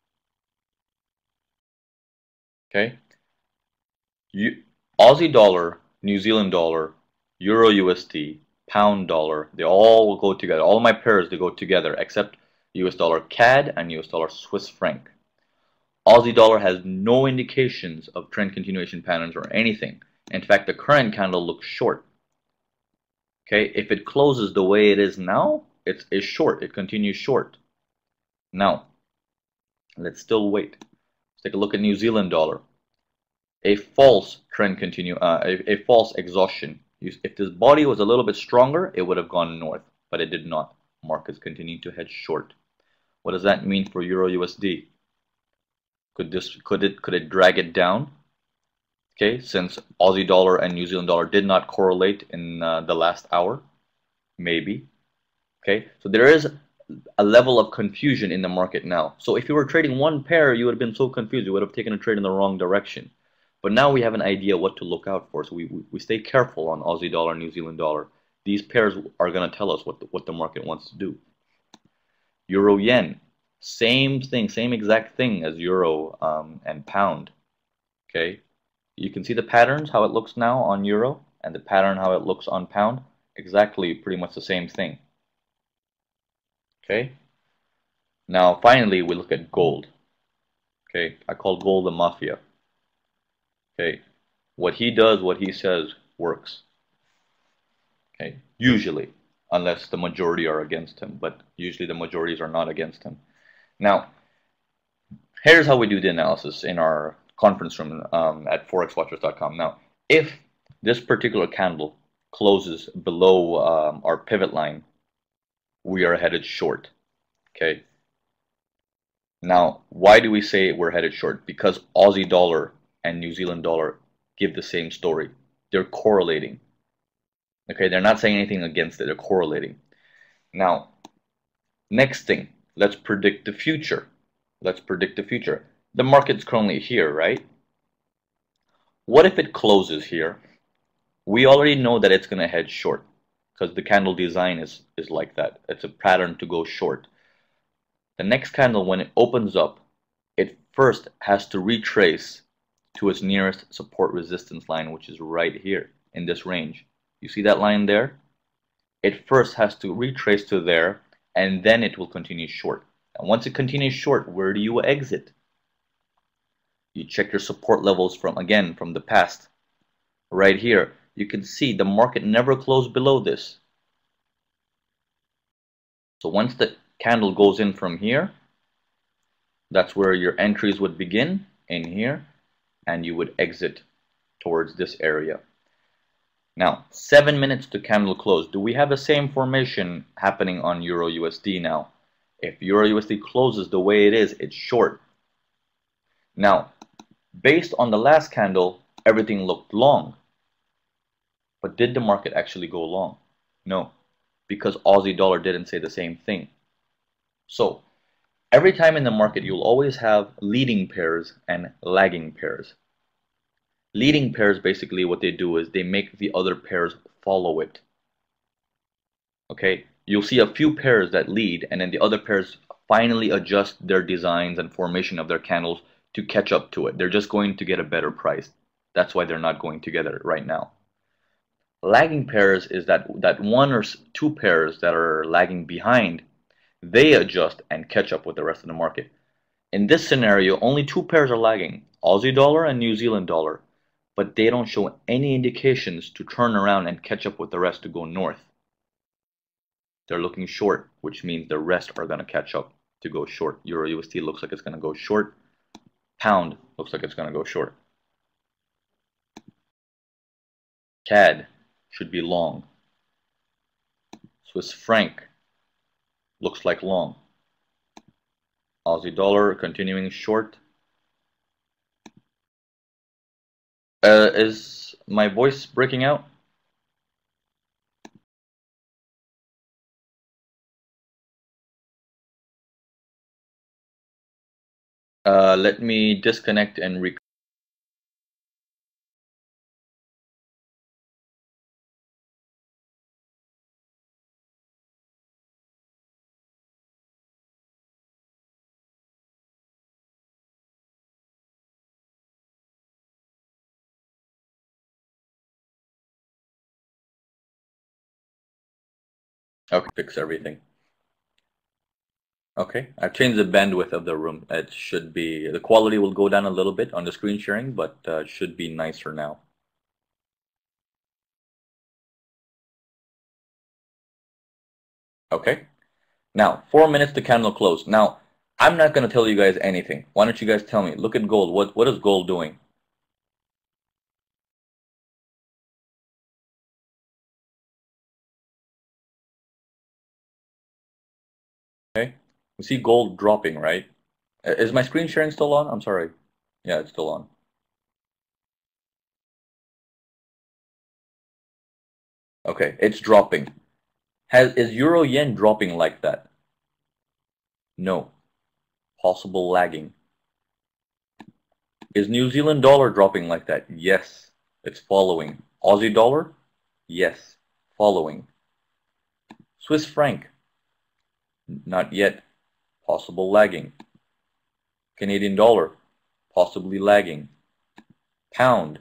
Okay. You, Aussie dollar, New Zealand dollar, Euro U S D, Pound dollar, they all go together. All my pairs, they go together except U S dollar C A D and U S dollar Swiss franc. Aussie dollar has no indications of trend continuation patterns or anything. In fact, the current candle looks short. Okay, if it closes the way it is now, it's, it's short. It continues short. Now, let's still wait. Let's take a look at New Zealand dollar. A false trend continue, uh, a, a false exhaustion. If this body was a little bit stronger, it would have gone north, but it did not. Markets continue to head short. What does that mean for Euro U S D? Could this could it could it drag it down? Okay, since Aussie dollar and New Zealand dollar did not correlate in uh, the last hour, maybe. Okay, so there is a level of confusion in the market now. So if you were trading one pair, you would have been so confused, you would have taken a trade in the wrong direction. But now we have an idea what to look out for. So we, we, we stay careful on Aussie dollar, New Zealand dollar. These pairs are going to tell us what the, what the market wants to do. Euro yen, same thing, same exact thing as euro um, and pound. Okay, you can see the patterns, how it looks now on euro, and the pattern how it looks on pound. Exactly, pretty much the same thing. Okay. Now, finally, we look at gold. Okay, I call gold the mafia. Okay, what he does, what he says, works. Okay, usually, unless the majority are against him, but usually the majorities are not against him. Now, here's how we do the analysis in our conference room um, at forex watchers dot com. Now, if this particular candle closes below um, our pivot line, we are headed short. Okay. Now, why do we say we're headed short? Because Aussie dollar and New Zealand dollar give the same story. They're correlating. Okay, they're not saying anything against it, they're correlating. Now, next thing, let's predict the future. Let's predict the future. The market's currently here, right? What if it closes here? We already know that it's going to head short because the candle design is, is like that. It's a pattern to go short. The next candle, when it opens up, it first has to retrace to its nearest support resistance line, which is right here in this range. You see that line there? It first has to retrace to there, and then it will continue short. And once it continues short, where do you exit? You check your support levels from, again, from the past. Right here, you can see the market never closed below this. So once the candle goes in from here, that's where your entries would begin, in here, and you would exit towards this area. Now, seven minutes to candle close. Do we have the same formation happening on Euro U S D now? If Euro U S D closes the way it is, it's short. Now, based on the last candle, everything looked long. But did the market actually go long? No, because Aussie dollar didn't say the same thing. So, every time in the market, you'll always have leading pairs and lagging pairs. Leading pairs, basically what they do is they make the other pairs follow it. Okay, you'll see a few pairs that lead, and then the other pairs finally adjust their designs and formation of their candles to catch up to it. They're just going to get a better price. That's why they're not going together right now. Lagging pairs is that, that one or two pairs that are lagging behind, they adjust and catch up with the rest of the market. In this scenario, only two pairs are lagging, Aussie dollar and New Zealand dollar, but they don't show any indications to turn around and catch up with the rest to go north. They're looking short, which means the rest are going to catch up to go short. Euro U S D looks like it's going to go short. Pound looks like it's going to go short. C A D should be long. Swiss franc looks like long. Aussie dollar continuing short. Uh, is my voice breaking out? Uh, let me disconnect and re- Okay, fix everything. Okay, I've changed the bandwidth of the room. It should be, the quality will go down a little bit on the screen sharing, but uh, it should be nicer now. Okay, now four minutes to candle close. Now, I'm not going to tell you guys anything. Why don't you guys tell me? Look at gold. What, what is gold doing? Okay, we see gold dropping, right? Is my screen sharing still on? I'm sorry. Yeah, it's still on. Okay, it's dropping. Has, is euro yen dropping like that? No. Possible lagging. Is New Zealand dollar dropping like that? Yes. It's following. Aussie dollar? Yes. Following. Swiss franc? Not yet. Possible lagging. Canadian dollar? Possibly lagging. Pound?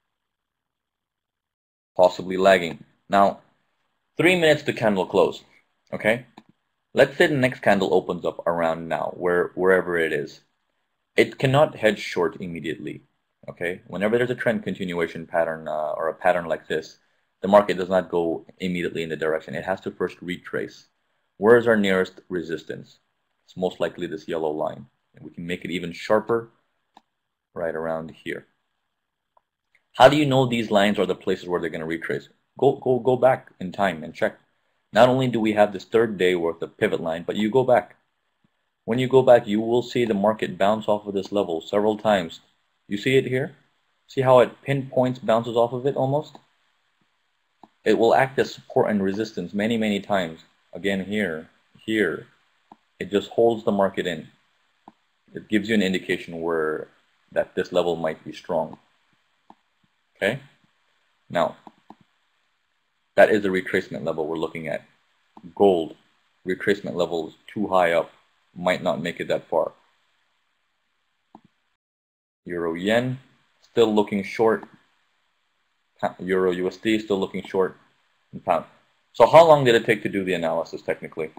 Possibly lagging. Now, three minutes to candle close. Okay? Let's say the next candle opens up around now, where wherever it is. It cannot head short immediately. Okay? Whenever there's a trend continuation pattern uh, or a pattern like this, the market does not go immediately in the direction. It has to first retrace. Where is our nearest resistance? It's most likely this yellow line. And we can make it even sharper right around here. How do you know these lines are the places where they're going to retrace? Go, go, go back in time and check. Not only do we have this third day worth of pivot line, but you go back. When you go back, you will see the market bounce off of this level several times. You see it here? See how it pinpoints, bounces off of it almost? It will act as support and resistance many, many times. Again, here, here. It just holds the market in. It gives you an indication where that this level might be strong. Okay? Now, that is the retracement level we're looking at. Gold, retracement level is too high up. Might not make it that far. Euro yen, still looking short. Euro U S D, still looking short. And pound. So how long did it take to do the analysis technically?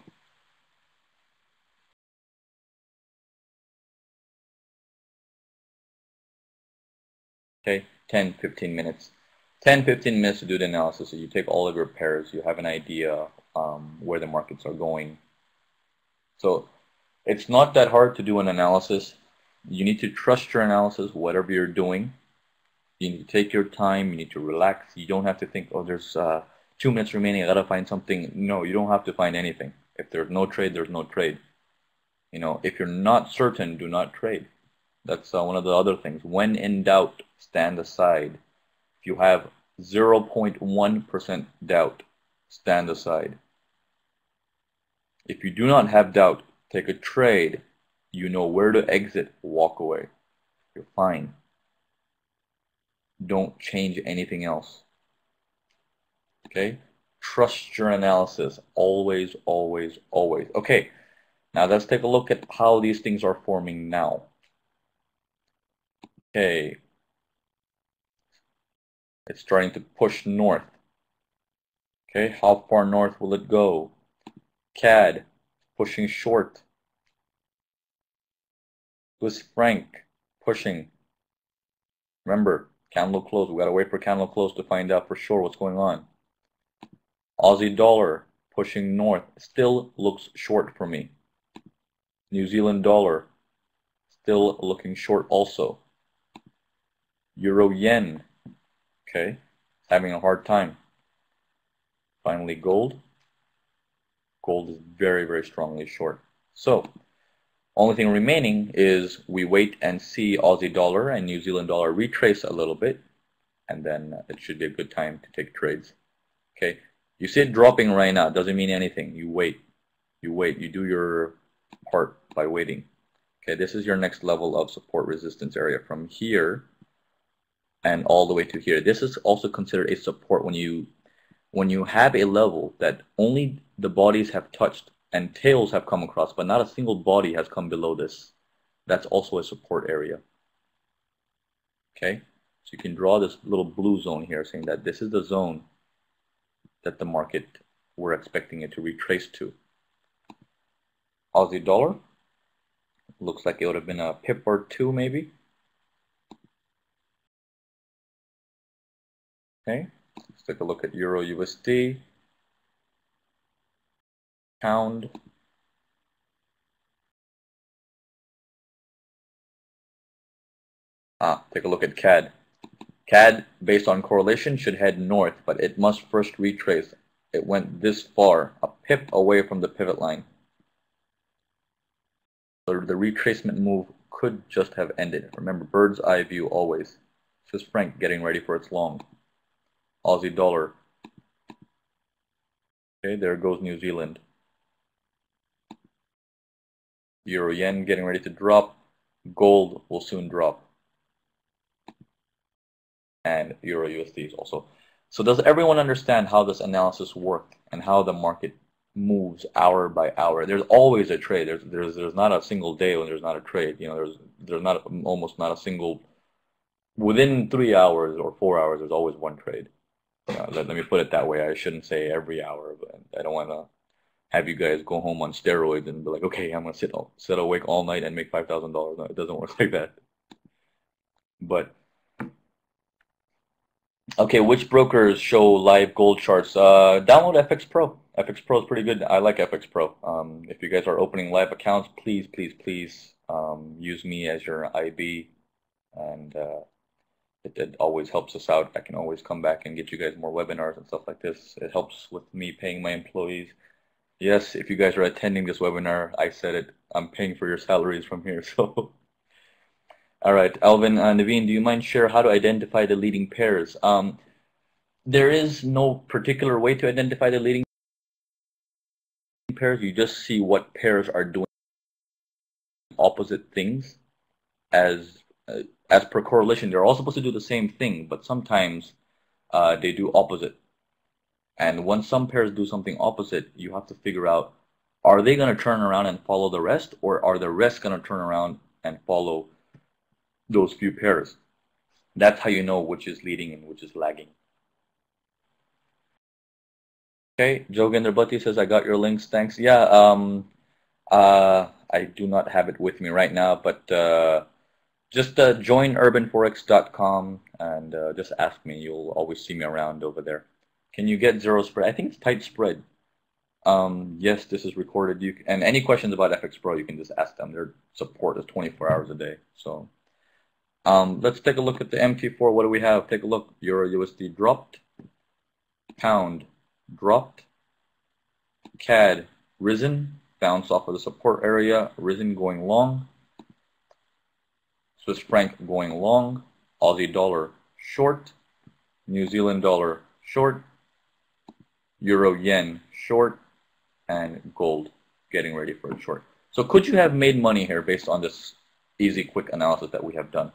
Okay, ten, fifteen minutes. ten, fifteen minutes to do the analysis. So you take all of your pairs. You have an idea um, where the markets are going. So it's not that hard to do an analysis. You need to trust your analysis, whatever you're doing. You need to take your time. You need to relax. You don't have to think, oh, there's uh, two minutes remaining. I gotta find something. No, you don't have to find anything. If there's no trade, there's no trade. You know, if you're not certain, do not trade. That's uh, one of the other things. When in doubt, stand aside. If you have zero point one percent doubt, stand aside. If you do not have doubt, take a trade. You know where to exit, walk away. You're fine. Don't change anything else. Okay? Trust your analysis. Always, always, always. Okay, now let's take a look at how these things are forming now. Okay. It's starting to push north. Okay, how far north will it go? C A D, pushing short. Swiss franc, pushing. Remember, candle close. We gotta wait for candle close to find out for sure what's going on. Aussie dollar, pushing north. Still looks short for me. New Zealand dollar, still looking short also. Euro yen, okay, having a hard time. Finally, gold. Gold is very, very strongly short. So, only thing remaining is we wait and see Aussie dollar and New Zealand dollar retrace a little bit, and then it should be a good time to take trades. Okay, you see it dropping right now. It doesn't mean anything. You wait. You wait. You do your part by waiting. Okay, this is your next level of support resistance area from here and all the way to here. This is also considered a support when you when you have a level that only the bodies have touched and tails have come across, but not a single body has come below this. That's also a support area. Okay, so you can draw this little blue zone here saying that this is the zone that the market, we're expecting it to retrace to. Aussie dollar, looks like it would have been a pip or two maybe. Okay, let's take a look at Euro U S D, pound, ah, take a look at C A D. C A D, based on correlation, should head north, but it must first retrace. It went this far, a pip away from the pivot line. So the retracement move could just have ended. Remember, bird's eye view always. Swiss franc getting ready for its long. Aussie dollar, Okay, there goes New Zealand. Euro yen getting ready to drop. Gold will soon drop. And Euro U S D is also. So does everyone understand how this analysis works and how the market moves hour by hour? There's always a trade. There's there's there's not a single day when there's not a trade. You know, there's there's not almost not a single within three hours or four hours. There's always one trade. You know, let, let me put it that way. I shouldn't say every hour, but I don't want to have you guys go home on steroids and be like, okay, I'm gonna sit sit awake all night and make five thousand dollars. No, it doesn't work like that. But okay, which brokers show live gold charts? Uh, download F X Pro. F X Pro is pretty good. I like F X Pro. Um, if you guys are opening live accounts, please, please, please um, use me as your I B, and uh, it, it always helps us out. I can always come back and get you guys more webinars and stuff like this. It helps with me paying my employees. Yes, if you guys are attending this webinar, I said it. I'm paying for your salaries from here. So, all right, Alvin, uh, Naveen, do you mind share how to identify the leading pairs? Um, There is no particular way to identify the leading pairs. You just see what pairs are doing opposite things as uh, as per correlation. They're all supposed to do the same thing, but sometimes uh, they do opposite. And when some pairs do something opposite, you have to figure out, are they going to turn around and follow the rest, or are the rest going to turn around and follow those few pairs? That's how you know which is leading and which is lagging. Okay, Joginder Bhatti says, I got your links, thanks. Yeah, um, uh, I do not have it with me right now, but uh, just uh, join urban forex dot com and uh, just ask me. You'll always see me around over there. Can you get zero spread? I think it's tight spread. Um, yes, this is recorded. You can, and any questions about F X Pro, you can just ask them. Their support is twenty-four hours a day. So um, let's take a look at the M T four. What do we have? Take a look. Euro U S D dropped. Pound dropped. C A D risen. Bounce off of the support area. Risen going long. Swiss franc going long. Aussie dollar short. New Zealand dollar short. Euro yen short. And gold getting ready for a short. So could you have made money here based on this easy, quick analysis that we have done?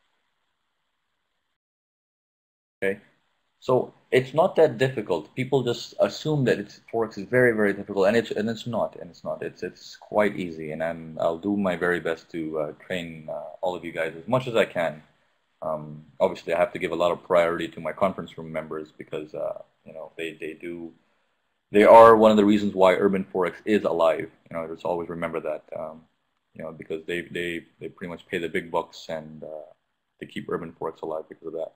Okay, so it's not that difficult. People just assume that it's forex is very, very difficult, and it's and it's not, and it's not. It's it's quite easy, and I'm I'll do my very best to uh, train uh, all of you guys as much as I can. Um, obviously, I have to give a lot of priority to my conference room members because uh, you know they they do. They are one of the reasons why Urban Forex is alive. You know, just always remember that. Um, you know, because they they they pretty much pay the big bucks and uh, they keep Urban Forex alive because of that.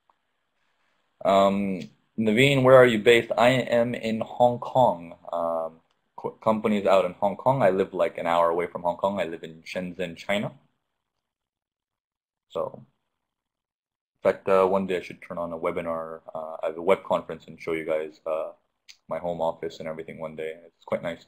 Um, Naveen, where are you based? I am in Hong Kong. Um, company's out in Hong Kong. I live like an hour away from Hong Kong. I live in Shenzhen, China. So, in fact, uh, one day I should turn on a webinar uh, as a web conference and show you guys uh, my home office and everything one day. It's quite nice.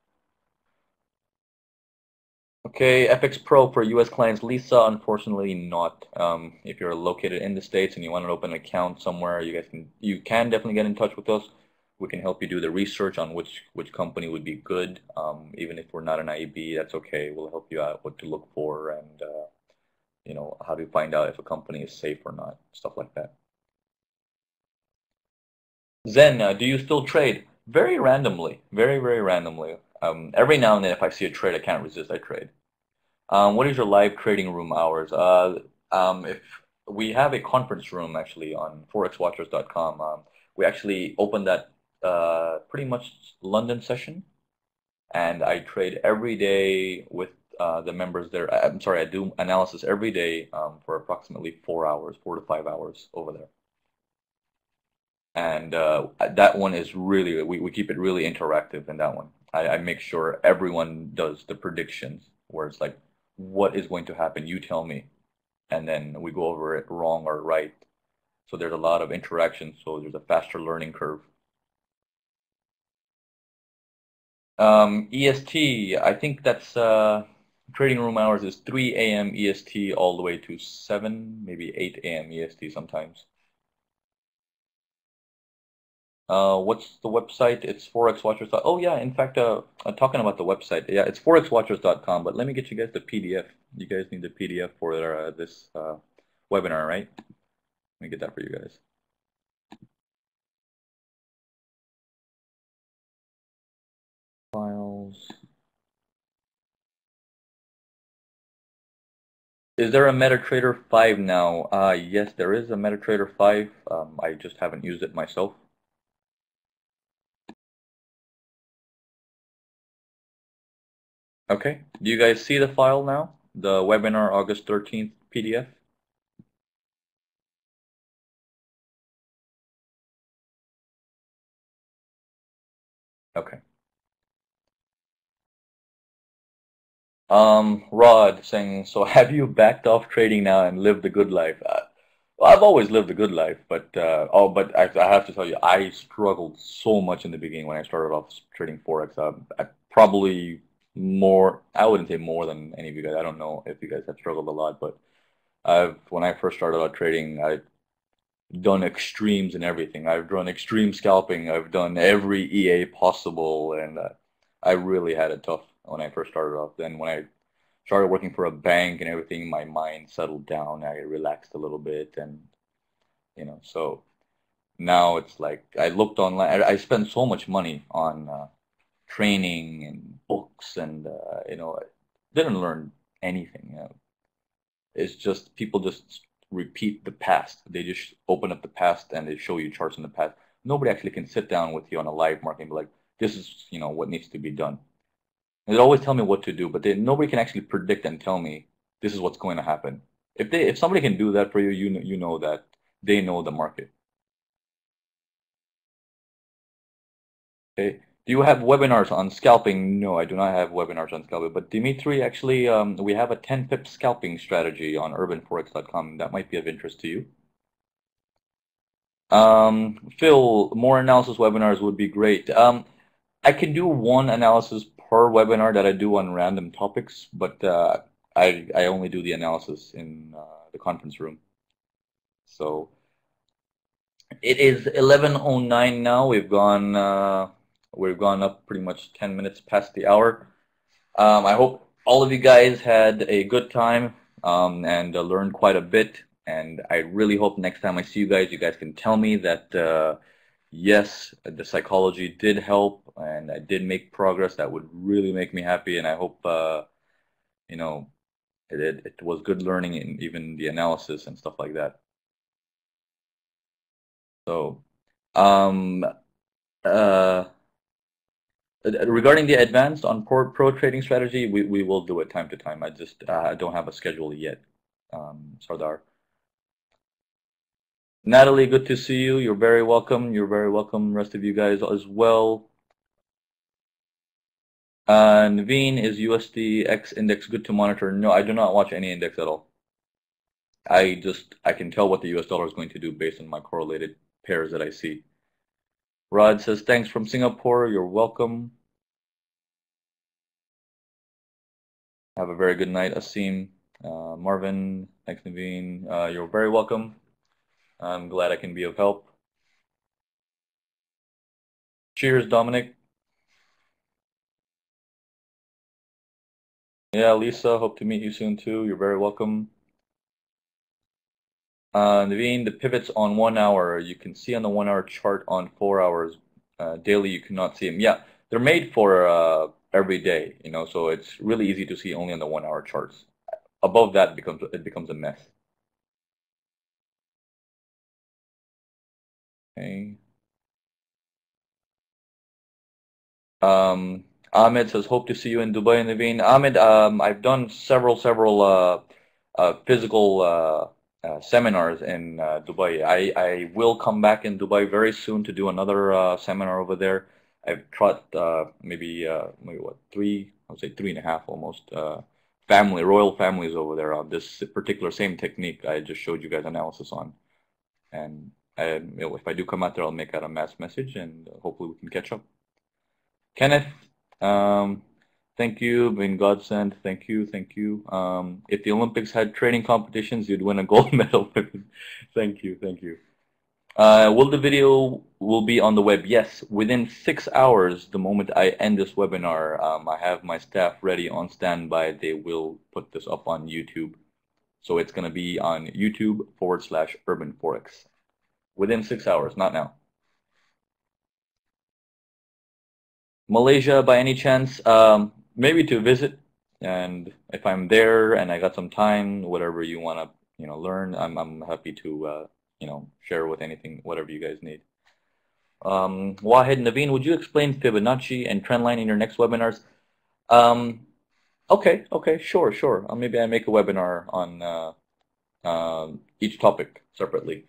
Okay, F X Pro for U S clients. Lisa, unfortunately not. Um, if you're located in the States and you want to open an account somewhere, you guys can you can definitely get in touch with us. We can help you do the research on which which company would be good. Um, even if we're not an I B, that's okay. We'll help you out what to look for and uh, you know how to find out if a company is safe or not, stuff like that. Zen, uh, do you still trade? Very randomly, very very randomly. Um, every now and then, if I see a trade I can't resist, I trade. Um, what is your live trading room hours? Uh, um, if we have a conference room actually on forex watchers dot com, um, we actually open that uh, pretty much London session, and I trade every day with uh, the members there. I'm sorry, I do analysis every day um, for approximately four hours, four to five hours over there. And uh, that one is really, we, we keep it really interactive in that one. I, I make sure everyone does the predictions where it's like, what is going to happen? You tell me. And then we go over it wrong or right. So there's a lot of interaction. So there's a faster learning curve. Um, E S T, I think that's uh, trading room hours is three A M E S T all the way to seven, maybe eight A M E S T sometimes. Uh, what's the website? It's forex watchers. Oh yeah, in fact, uh, uh, talking about the website, yeah, it's forex watchers dot com. But let me get you guys the P D F. You guys need the P D F for uh, this uh, webinar, right? Let me get that for you guys. Files. Is there a MetaTrader five now? Uh, yes, there is a MetaTrader five. Um, I just haven't used it myself. Okay. Do you guys see the file now? The webinar August thirteenth P D F? Okay. Um, Rod saying, so have you backed off trading now and lived a good life? Uh, well, I've always lived a good life, but uh, oh, but I, I have to tell you, I struggled so much in the beginning when I started off trading Forex. Uh, I probably more, I wouldn't say more than any of you guys. I don't know if you guys have struggled a lot, but I've when I first started out trading, I've done extremes and everything. I've done extreme scalping. I've done every E A possible, and uh, I really had it tough when I first started off. Then when I started working for a bank and everything, my mind settled down. I relaxed a little bit, and you know, so now it's like I looked online. I, I spent so much money on uh, training and books, and uh, you know, I didn't learn anything. You know. It's just people just repeat the past. They just open up the past and they show you charts in the past. Nobody actually can sit down with you on a live market and be like, this is, you know, what needs to be done. And they always tell me what to do, but they, nobody can actually predict and tell me this is what's going to happen. If they, if somebody can do that for you, you know, you know that they know the market. Okay. Do you have webinars on scalping? No, I do not have webinars on scalping. But Dimitri, actually, um, we have a ten pip scalping strategy on urban forex dot com. That might be of interest to you. Um, Phil, more analysis webinars would be great. Um, I can do one analysis per webinar that I do on random topics, but uh, I I only do the analysis in uh, the conference room. So it is eleven oh nine now. We've gone uh, we've gone up pretty much ten minutes past the hour. Um, I hope all of you guys had a good time um, and uh, learned quite a bit. And I really hope next time I see you guys, you guys can tell me that uh, yes, the psychology did help and I did make progress. That would really make me happy. And I hope uh, you know it, it, it was good learning and even the analysis and stuff like that. So um, uh, regarding the advanced on pro, pro trading strategy, we, we will do it time to time. I just uh, don't have a schedule yet, um, Sardar. Natalie, good to see you. You're very welcome. You're very welcome, rest of you guys as well. Uh, Naveen, is U S D X index good to monitor? No, I do not watch any index at all. I just, I can tell what the U S dollar is going to do based on my correlated pairs that I see. Rod says, thanks from Singapore. You're welcome. Have a very good night, Asim. Uh, Marvin, thanks, Naveen. Uh, you're very welcome. I'm glad I can be of help. Cheers, Dominic. Yeah, Lisa, hope to meet you soon too. You're very welcome. Uh, Naveen, the pivots on one hour, you can see on the one hour chart on four hours. Uh, daily, you cannot see them. Yeah, they're made for uh, every day, you know, so it's really easy to see only on the one hour charts. Above that, it becomes, it becomes a mess. Okay. Um, Ahmed says, hope to see you in Dubai, Naveen. Ahmed, um, I've done several, several uh, uh, physical uh, uh, seminars in uh, Dubai. I, I will come back in Dubai very soon to do another uh, seminar over there. I've taught uh, maybe, uh, maybe what, three, I would say three and a half almost, uh, family, royal families over there on this particular same technique I just showed you guys analysis on. And I, you know, if I do come out there, I'll make out a mass message and hopefully we can catch up. Kenneth, um, thank you. Been godsend. Thank you. Thank you. Um, if the Olympics had training competitions, you'd win a gold medal. Thank you. Thank you. Uh, will the video will be on the web? Yes, within six hours, the moment I end this webinar, um, I have my staff ready on standby. They will put this up on YouTube. So it's going to be on YouTube forward slash Urban Forex. Within six hours, not now. Malaysia, by any chance? Um, maybe to visit. And if I'm there and I got some time, whatever you want to, you know, learn, I'm I'm happy to, uh, you know, share with anything, whatever you guys need. Um, Wahid, Naveen, would you explain Fibonacci and trendline in your next webinars? Um, okay, okay, sure, sure. Uh, maybe I make a webinar on uh, um, each topic separately.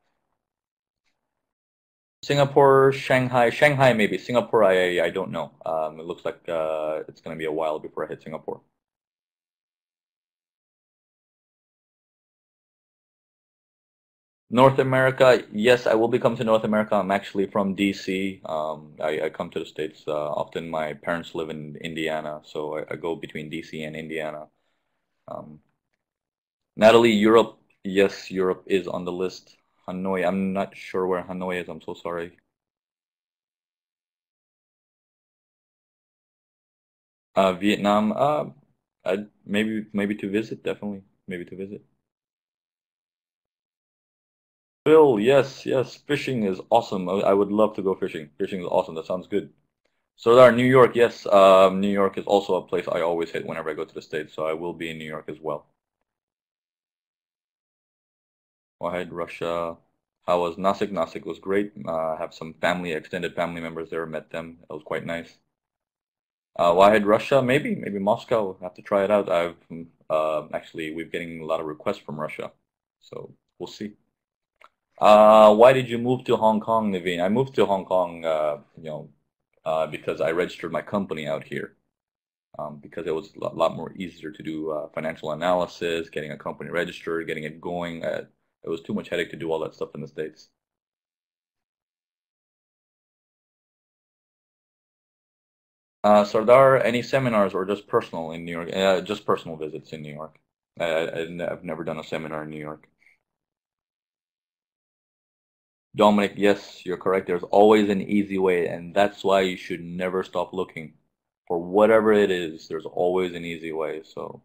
Singapore, Shanghai, Shanghai maybe. Singapore, I I don't know. Um, it looks like uh, it's going to be a while before I hit Singapore. North America, yes, I will be coming to North America. I'm actually from D C. Um, I, I come to the States uh, often. My parents live in Indiana, so I, I go between D C and Indiana. Um, Natalie, Europe, yes, Europe is on the list. Hanoi, I'm not sure where Hanoi is. I'm so sorry. Uh, Vietnam, uh, I'd maybe maybe to visit, definitely, maybe to visit. Phil, yes, yes, fishing is awesome. I, I would love to go fishing. Fishing is awesome. That sounds good. So there, New York, yes. Um, New York is also a place I always hit whenever I go to the States, so I will be in New York as well. Wahid, Russia. How was Nasik? Nasik was great. Uh, I have some family, extended family members there. Met them. It was quite nice. Uh, Wahid, Russia, maybe, maybe Moscow. Have to try it out. I've uh, actually we're getting a lot of requests from Russia, so we'll see. Uh, why did you move to Hong Kong, Naveen? I moved to Hong Kong, uh, you know, uh, because I registered my company out here. Um, because it was a lot, lot more easier to do uh, financial analysis, getting a company registered, getting it going. Uh, it was too much headache to do all that stuff in the States. Uh, Sardar, any seminars or just personal in New York? Uh, just personal visits in New York. I, I, I've never done a seminar in New York. Dominic, yes, you're correct. There's always an easy way, and that's why you should never stop looking. For whatever it is, there's always an easy way. So,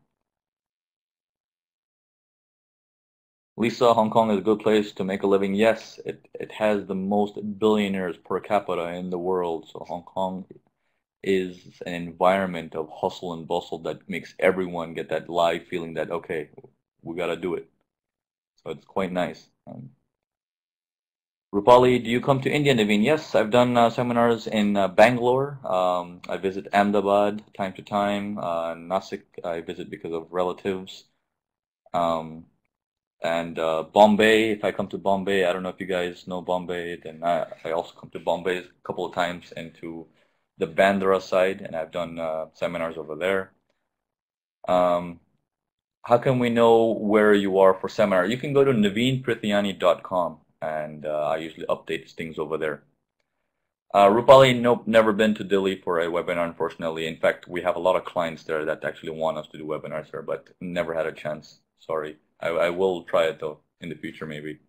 Lisa, Hong Kong is a good place to make a living. Yes, it, it has the most billionaires per capita in the world. So Hong Kong is an environment of hustle and bustle that makes everyone get that live feeling that, okay, we got to do it. So it's quite nice. Um, Rupali, do you come to India, Naveen? Yes, I've done uh, seminars in uh, Bangalore. Um, I visit Ahmedabad time to time. Uh, Nasik, I visit because of relatives. Um, and uh, Bombay, if I come to Bombay, I don't know if you guys know Bombay, then I, I also come to Bombay a couple of times and to the Bandra side, and I've done uh, seminars over there. Um, how can we know where you are for seminar? You can go to navin prithyani dot com, and uh, I usually update things over there. Uh, Rupali, nope, never been to Delhi for a webinar, unfortunately. In fact, we have a lot of clients there that actually want us to do webinars there, but never had a chance. Sorry. I, I will try it, though, in the future, maybe.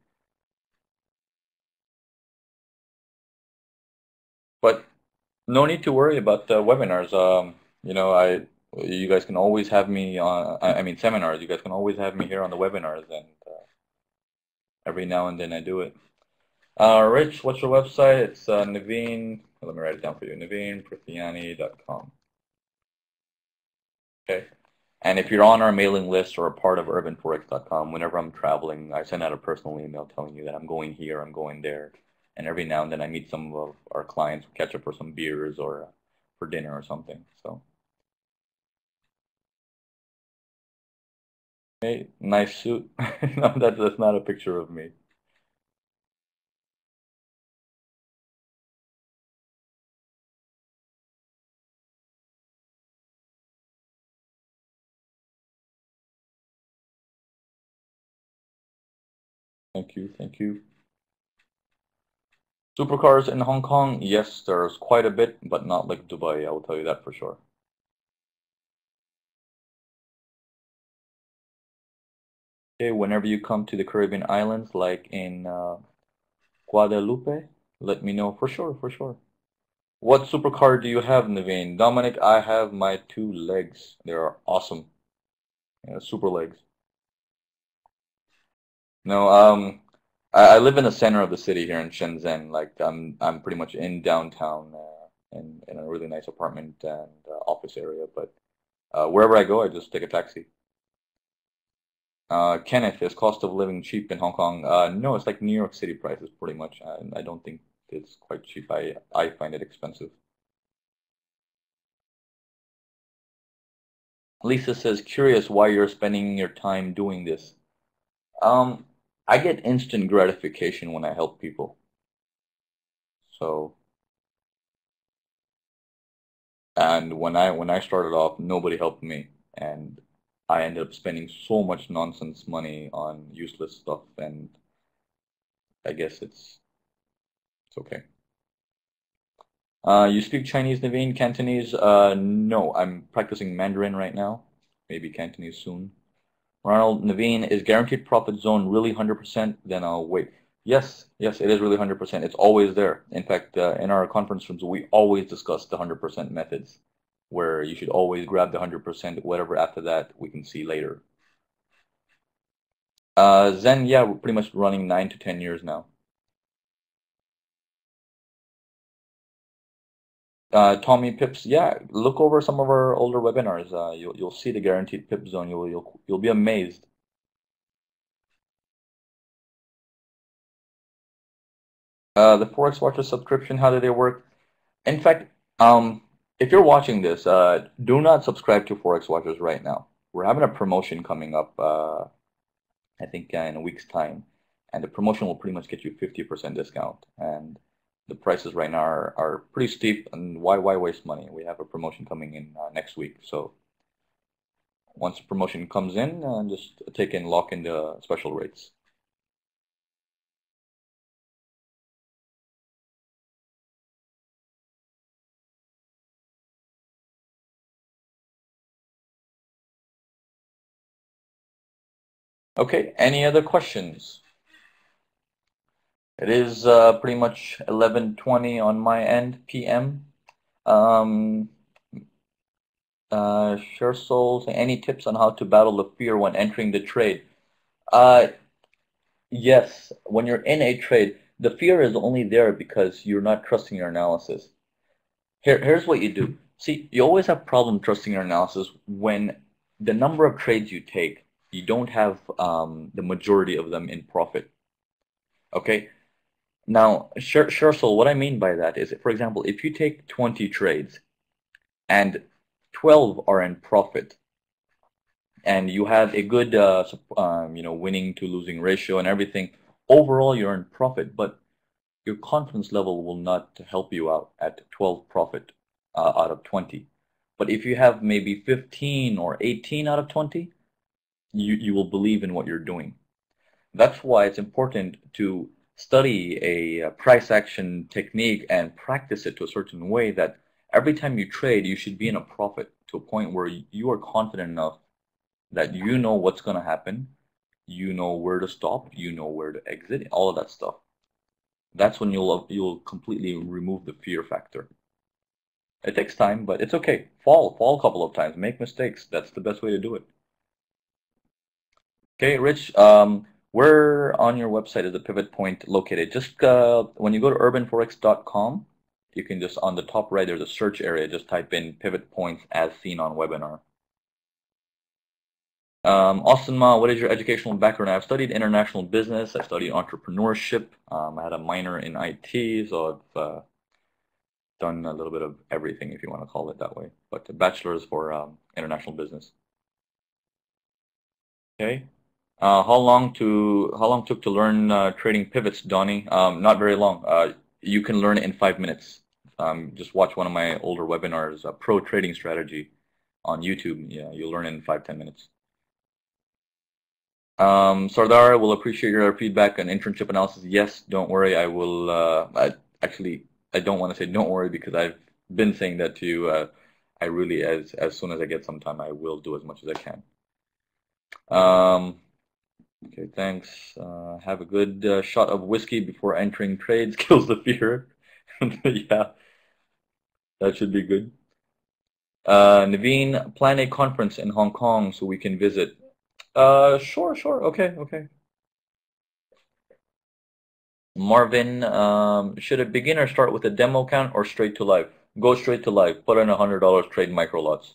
But no need to worry about the webinars. Um, you know, I you guys can always have me on, I I mean, seminars. You guys can always have me here on the webinars, and uh, every now and then I do it. Uh, Rich, what's your website? It's uh, Naveen. Let me write it down for you. navin prithyani dot com. Okay. And if you're on our mailing list or a part of urban forex dot com, whenever I'm traveling, I send out a personal email telling you that I'm going here, I'm going there. And every now and then I meet some of our clients, catch up for some beers or uh, for dinner or something. So, hey, nice suit. No, that's, that's not a picture of me. Thank you, thank you. Supercars in Hong Kong, yes, there's quite a bit, but not like Dubai, I will tell you that for sure. Okay, whenever you come to the Caribbean islands, like in uh, Guadalupe, let me know for sure, for sure. What supercar do you have, Naveen? Dominic, I have my two legs. They are awesome. Yeah, super legs. No, um, I, I live in the center of the city here in Shenzhen. Like I'm, I'm pretty much in downtown, uh, in in a really nice apartment and uh, office area. But uh, wherever I go, I just take a taxi. Uh, Kenneth, is cost of living cheap in Hong Kong? Uh, no, it's like New York City prices, pretty much. I, I don't think it's quite cheap. I I find it expensive. Lisa says, curious why you're spending your time doing this. Um, I get instant gratification when I help people. So, and when I when I started off, nobody helped me, and I ended up spending so much nonsense money on useless stuff, and I guess it's it's okay. Uh, you speak Chinese, Naveen? Cantonese? Uh, no, I'm practicing Mandarin right now. Maybe Cantonese soon. Ronald, Naveen, is guaranteed profit zone really one hundred percent? Then I'll wait. Yes, yes, it is really one hundred percent. It's always there. In fact, uh, in our conference rooms, we always discuss the one hundred percent methods, where you should always grab the one hundred percent. Whatever after that, we can see later. Uh, Zen, yeah, we're pretty much running nine to ten years now. Uh, Tommy Pips, yeah, look over some of our older webinars. Uh, you'll you'll see the guaranteed pip zone. You'll you'll you'll be amazed. Uh, the Forex Watcher subscription, how do they work? In fact, um, if you're watching this, uh, do not subscribe to Forex Watchers right now. We're having a promotion coming up, uh, I think uh, in a week's time, and the promotion will pretty much get you fifty percent discount. And the prices right now are, are pretty steep, and why why waste money? We have a promotion coming in uh, next week, so once the promotion comes in, uh, just take in, lock in the special rates. Okay, any other questions? It is uh, pretty much eleven twenty on my end, P M. Um, uh, Sure Souls, any tips on how to battle the fear when entering the trade? Uh, yes, when you're in a trade, the fear is only there because you're not trusting your analysis. Here, here's what you do. See, you always have problem trusting your analysis when the number of trades you take, you don't have um, the majority of them in profit. Okay? Now, sure, sure, so what I mean by that is, for example, if you take twenty trades and twelve are in profit, and you have a good, uh, um, you know, winning to losing ratio and everything, overall you're in profit, but your confidence level will not help you out at twelve profit uh, out of twenty. But if you have maybe fifteen or eighteen out of twenty, you, you will believe in what you're doing. That's why it's important to study a, uh, price action technique and practice it to a certain way that every time you trade, you should be in a profit to a point where you are confident enough that you know what's going to happen, you know where to stop, you know where to exit, all of that stuff. That's when you'll you'll completely remove the fear factor. It takes time, but it's okay. Fall, fall a couple of times, make mistakes. That's the best way to do it. Okay, Rich, um, where on your website is the pivot point located? Just uh, when you go to urban forex dot com, you can just on the top right, there's a search area. Just type in pivot points as seen on webinar. Um, Austin Ma, what is your educational background? I've studied international business. I studied entrepreneurship. Um, I had a minor in I T, so I've uh, done a little bit of everything, if you want to call it that way. But a bachelor's for um, international business. Okay. Uh, how long to how long took to learn uh, trading pivots, Donnie? Um, not very long. Uh, you can learn it in five minutes. Um, just watch one of my older webinars, uh, Pro Trading Strategy, on YouTube. Yeah, you'll learn it in five ten minutes. Um, Sardar, will appreciate your feedback on internship analysis. Yes, don't worry. I will. Uh, I, actually, I don't want to say don't worry because I've been saying that to you. Uh, I really, as as soon as I get some time, I will do as much as I can. Um, Okay, thanks. Uh, have a good uh, shot of whiskey before entering trades. Kills the fear. Yeah, that should be good. Uh, Naveen, plan a conference in Hong Kong so we can visit. Uh, sure, sure. Okay, okay. Marvin, um, should a beginner start with a demo account or straight to live? Go straight to live. Put in a hundred dollars, trade micro lots.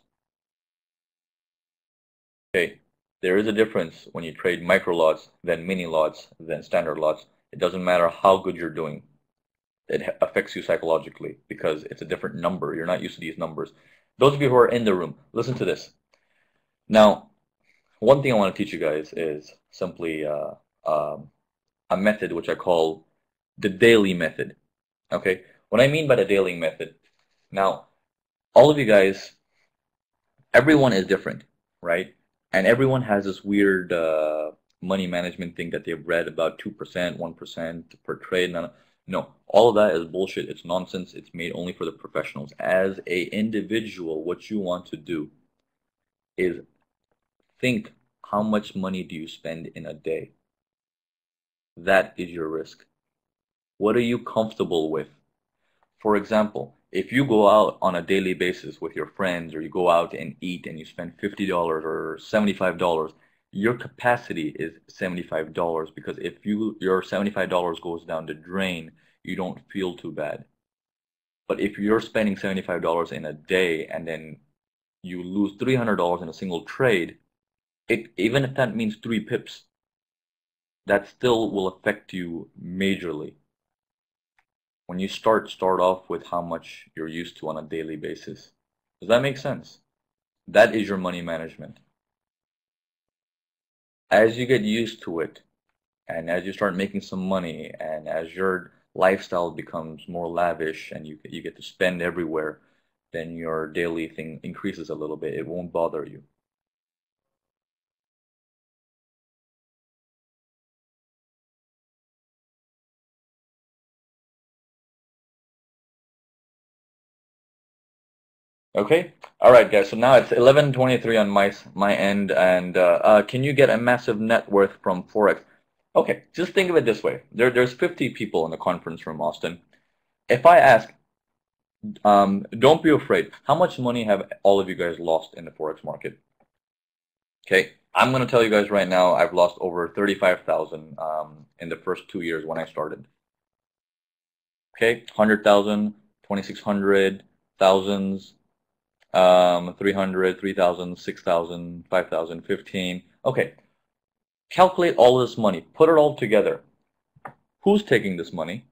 Okay, there is a difference when you trade micro lots, then mini lots, then standard lots. It doesn't matter how good you're doing. It affects you psychologically because it's a different number. You're not used to these numbers. Those of you who are in the room, listen to this. Now, one thing I want to teach you guys is simply uh, um, a method which I call the daily method. Okay, what I mean by the daily method. Now, all of you guys, everyone is different, right? And everyone has this weird uh, money management thing that they've read about two percent, one percent per trade. No, no, all of that is bullshit. It's nonsense. It's made only for the professionals. As a individual, what you want to do is think, how much money do you spend in a day? That is your risk. What are you comfortable with? For example, if you go out on a daily basis with your friends or you go out and eat and you spend fifty dollars or seventy-five dollars, your capacity is seventy-five dollars because if you your seventy-five dollars goes down the drain, you don't feel too bad. But if you're spending seventy-five dollars in a day and then you lose three hundred dollars in a single trade, it even if that means three pips, that still will affect you majorly. When you start, start off with how much you're used to on a daily basis. Does that make sense? That is your money management. As you get used to it, and as you start making some money, and as your lifestyle becomes more lavish and you, you get to spend everywhere, then your daily thing increases a little bit. It won't bother you. Okay. All right, guys. So now it's eleven twenty-three on my my end, and uh, uh, can you get a massive net worth from Forex? Okay, just think of it this way. There, there's fifty people in the conference room, Austin. If I ask, um, don't be afraid. How much money have all of you guys lost in the Forex market? Okay, I'm going to tell you guys right now, I've lost over thirty-five thousand um, in the first two years when I started. Okay, one hundred thousand, twenty-six hundred, thousands, um, three hundred, three thousand, six thousand, five thousand, fifteen. Okay, calculate all this money. Put it all together. Who's taking this money?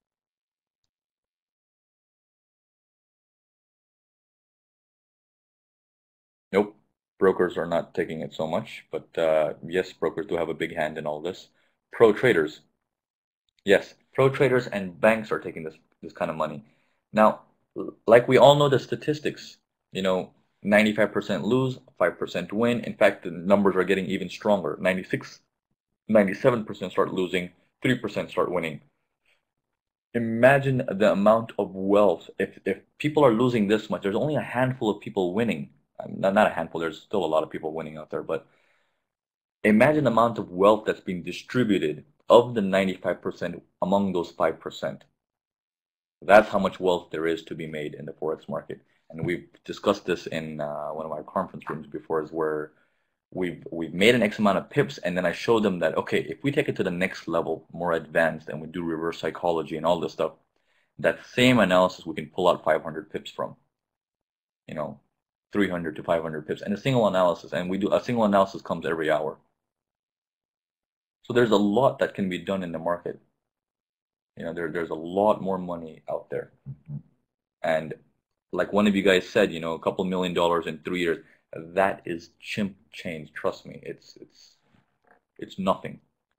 Nope, brokers are not taking it so much, but uh, yes, brokers do have a big hand in all this. Pro traders, yes, pro traders and banks are taking this this kind of money. Now, like we all know the statistics, you know, ninety-five percent lose, five percent win. In fact, the numbers are getting even stronger. ninety-six, ninety-seven percent start losing, three percent start winning. Imagine the amount of wealth. If, if people are losing this much, there's only a handful of people winning. Not, not a handful, there's still a lot of people winning out there, but imagine the amount of wealth that's being distributed of the ninety-five percent among those five percent. That's how much wealth there is to be made in the Forex market. And we've discussed this in uh, one of our conference rooms before, is where we've we've made an X amount of pips, and then I showed them that, okay, if we take it to the next level, more advanced, and we do reverse psychology and all this stuff, that same analysis we can pull out five hundred pips from, you know, three hundred to five hundred pips, and a single analysis, and we do a single analysis comes every hour. So there's a lot that can be done in the market. You know, there there's a lot more money out there, and like one of you guys said, you know, a couple million dollars in three years, that is chimp change. Trust me, it's it's it's nothing.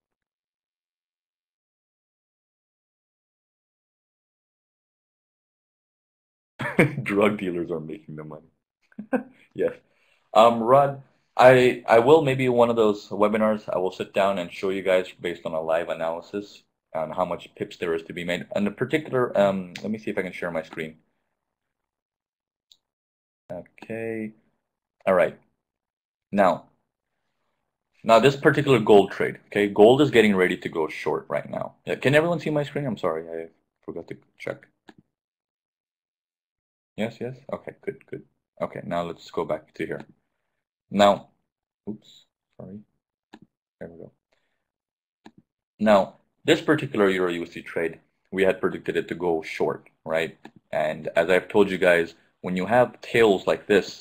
Drug dealers are making the money. Yes. Um, Rod, I I will maybe one of those webinars. I will sit down and show you guys based on a live analysis on how much pips there is to be made. And the particular, um, let me see if I can share my screen. Okay. All right. Now, Now this particular gold trade, okay, gold is getting ready to go short right now. Yeah, can everyone see my screen? I'm sorry, I forgot to check. Yes, yes. Okay, good, good. Okay, now let's go back to here. Now, oops, sorry. There we go. Now, this particular Euro U S D trade, we had predicted it to go short, right? And as I've told you guys, when you have tails like this,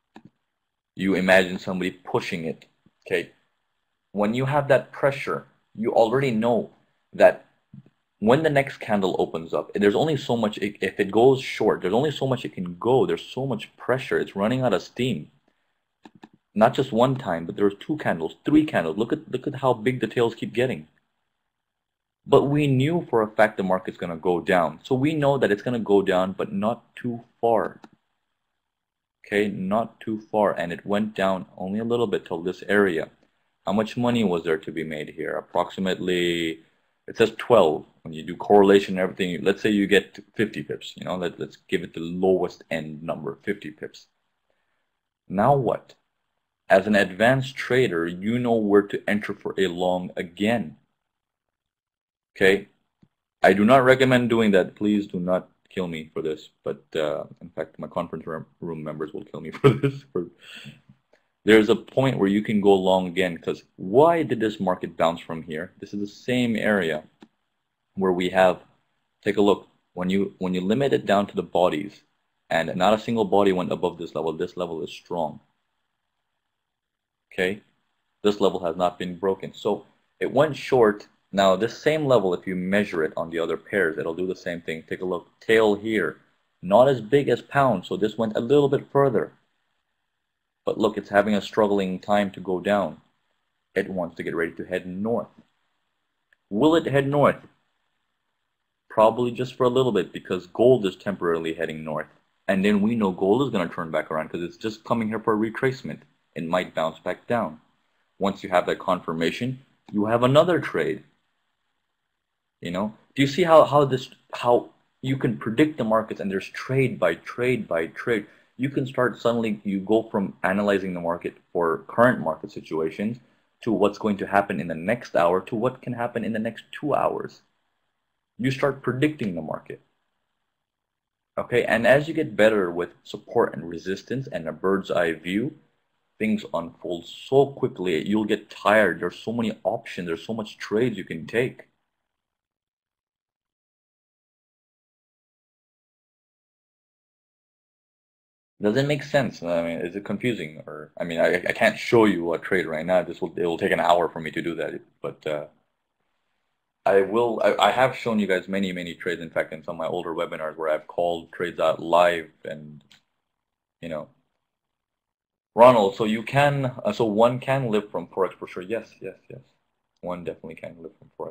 you imagine somebody pushing it, okay? When you have that pressure, you already know that when the next candle opens up, there's only so much, it, if it goes short, there's only so much it can go. There's so much pressure. It's running out of steam. Not just one time, but there's two candles, three candles. Look at, look at how big the tails keep getting. But we knew for a fact the market's going to go down. So we know that it's going to go down, but not too far. Okay, not too far. And it went down only a little bit till this area. How much money was there to be made here? Approximately, it says twelve. When you do correlation and everything, let's say you get fifty pips. You know, let, let's give it the lowest end number, fifty pips. Now what? As an advanced trader, you know where to enter for a long again. Okay, I do not recommend doing that. Please do not kill me for this. But uh, in fact, my conference room members will kill me for this. For, there's a point where you can go long again, because why did this market bounce from here? This is the same area where we have, take a look, when you when you limit it down to the bodies, and not a single body went above this level, this level is strong. Okay, this level has not been broken. So it went short. Now this same level, if you measure it on the other pairs, it'll do the same thing. Take a look, tail here, not as big as pound, so this went a little bit further. But look, it's having a struggling time to go down. It wants to get ready to head north. Will it head north? Probably just for a little bit, because gold is temporarily heading north. And then we know gold is going to turn back around because it's just coming here for a retracement. It might bounce back down. Once you have that confirmation, you have another trade. You know, do you see how, how this how you can predict the markets, and there's trade by trade by trade. You can start suddenly, you go from analyzing the market for current market situations to what's going to happen in the next hour to what can happen in the next two hours. You start predicting the market. Okay, and as you get better with support and resistance and a bird's eye view, things unfold so quickly, you'll get tired. There's so many options, there's so much trades you can take. Does it make sense? I mean, is it confusing? Or, I mean, I, I can't show you a trade right now. This will, it will take an hour for me to do that. But uh, I will, I, I have shown you guys many, many trades. In fact, in some of my older webinars where I've called trades out live and, you know. Ronald, so you can, uh, so one can live from Forex for sure. Yes, yes, yes. One definitely can live from Forex.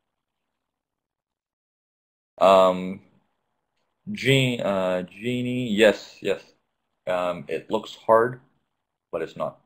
Um, Jean, uh, Jeannie, yes, yes. Um, it looks hard, but it's not.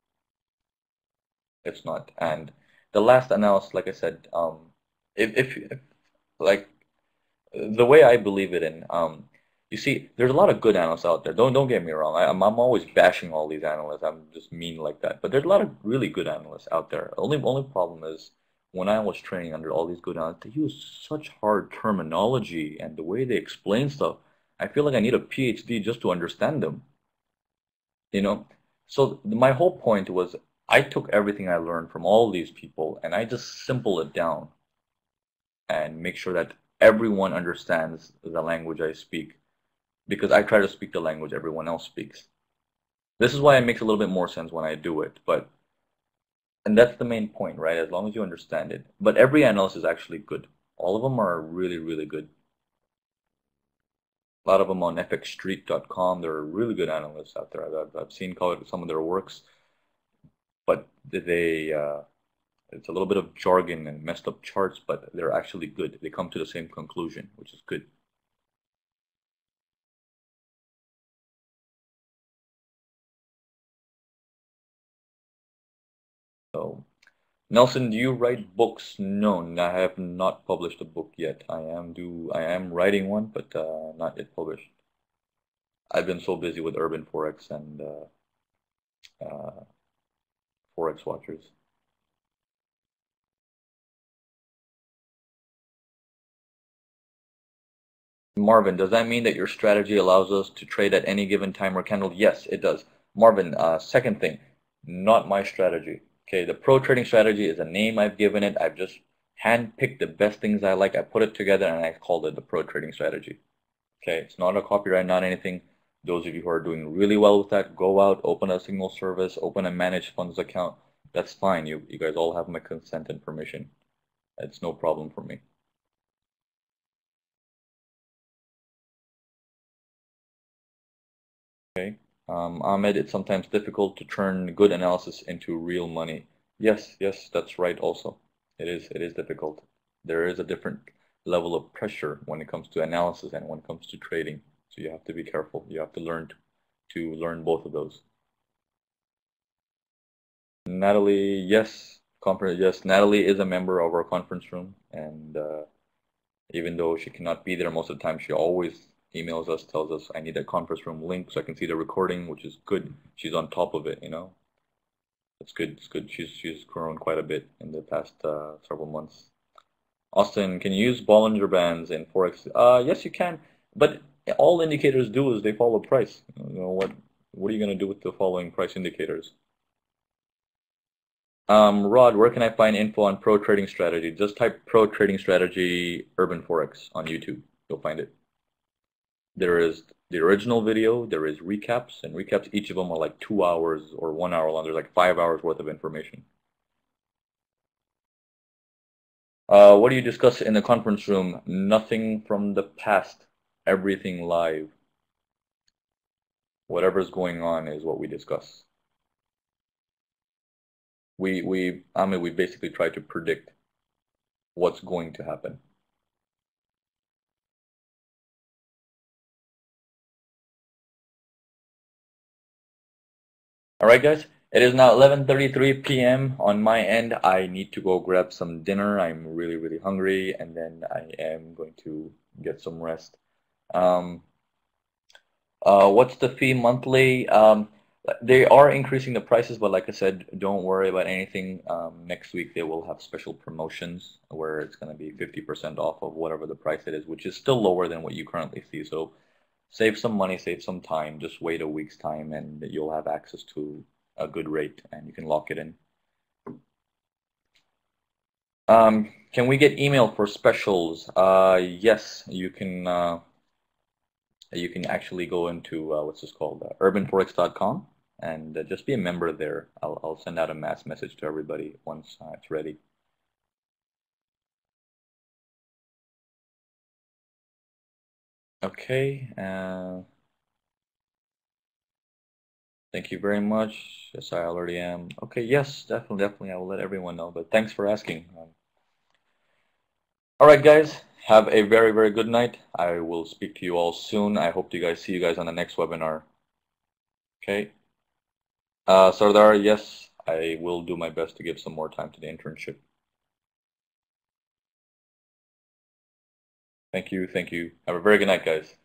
It's not. And the last analysis, like I said, um, if, if, if like the way I believe it in, um, you see, there's a lot of good analysts out there. Don't don't get me wrong. I, I'm I'm always bashing all these analysts. I'm just mean like that. But there's a lot of really good analysts out there. Only only problem is when I was training under all these good analysts, they use such hard terminology and the way they explain stuff. I feel like I need a PhD just to understand them. You know. So my whole point was I took everything I learned from all these people and I just simple it down and make sure that everyone understands the language I speak, because I try to speak the language everyone else speaks. This is why it makes a little bit more sense when I do it, but and that's the main point, right? As long as you understand it. But every analyst is actually good. All of them are really, really good. A lot of them on f x street dot com. There are really good analysts out there. I've, I've seen some of their works, but they uh, it's a little bit of jargon and messed up charts, but they're actually good. They come to the same conclusion, which is good. So, Nelson, do you write books? No, I have not published a book yet. I am do I am writing one, but uh, not yet published. I've been so busy with Urban Forex and uh, uh, Forex Watchers. Marvin, does that mean that your strategy allows us to trade at any given time or candle? Yes, it does. Marvin, uh, second thing, not my strategy. Okay, the pro trading strategy is a name I've given it. I've just handpicked the best things I like. I put it together and I called it the pro trading strategy. Okay, it's not a copyright, not anything. Those of you who are doing really well with that, go out, open a signal service, open a managed funds account. That's fine. You, you guys all have my consent and permission. It's no problem for me. Okay. Um, Ahmed, it's sometimes difficult to turn good analysis into real money. Yes, yes, that's right also. It is, it is difficult. There is a different level of pressure when it comes to analysis and when it comes to trading. So you have to be careful. You have to learn to, to learn both of those. Natalie, yes, conference, yes, Natalie is a member of our conference room, and uh, even though she cannot be there most of the time, she always emails us, tells us, I need a conference room link so I can see the recording, which is good. She's on top of it, you know. It's good, it's good. She's, she's grown quite a bit in the past uh, several months. Austin, can you use Bollinger Bands in Forex? Uh, yes, you can, but all indicators do is they follow price. You know, what, what are you going to do with the following price indicators? Um, Rod, where can I find info on pro trading strategy? Just type pro trading strategy Urban Forex on YouTube. You'll find it. There is the original video, there is recaps, and recaps, each of them are like two hours or one hour long. There's like five hours worth of information. Uh, what do you discuss in the conference room? Nothing from the past, everything live. Whatever's going on is what we discuss. We, we, I mean, we basically try to predict what's going to happen. All right, guys. It is now eleven thirty-three p m on my end. I need to go grab some dinner. I'm really, really hungry, and then I am going to get some rest. Um, uh, what's the fee monthly? Um, they are increasing the prices, but like I said, don't worry about anything. Um, next week they will have special promotions where it's going to be fifty percent off of whatever the price it is, which is still lower than what you currently see. So save some money, save some time. Just wait a week's time, and you'll have access to a good rate, and you can lock it in. Um, can we get email for specials? Uh, yes, you can. Uh, you can actually go into uh, what's this called, uh, urban forex dot com, and uh, just be a member there. I'll, I'll send out a mass message to everybody once uh, it's ready. Okay. Uh, thank you very much. Yes, I already am. Okay. Yes, definitely, definitely. I will let everyone know. But thanks for asking. Um, all right, guys. Have a very, very good night. I will speak to you all soon. I hope to you guys see you guys on the next webinar. Okay. Uh, Sardar, yes, I will do my best to give some more time to the internship. Thank you. Thank you. Have a very good night, guys.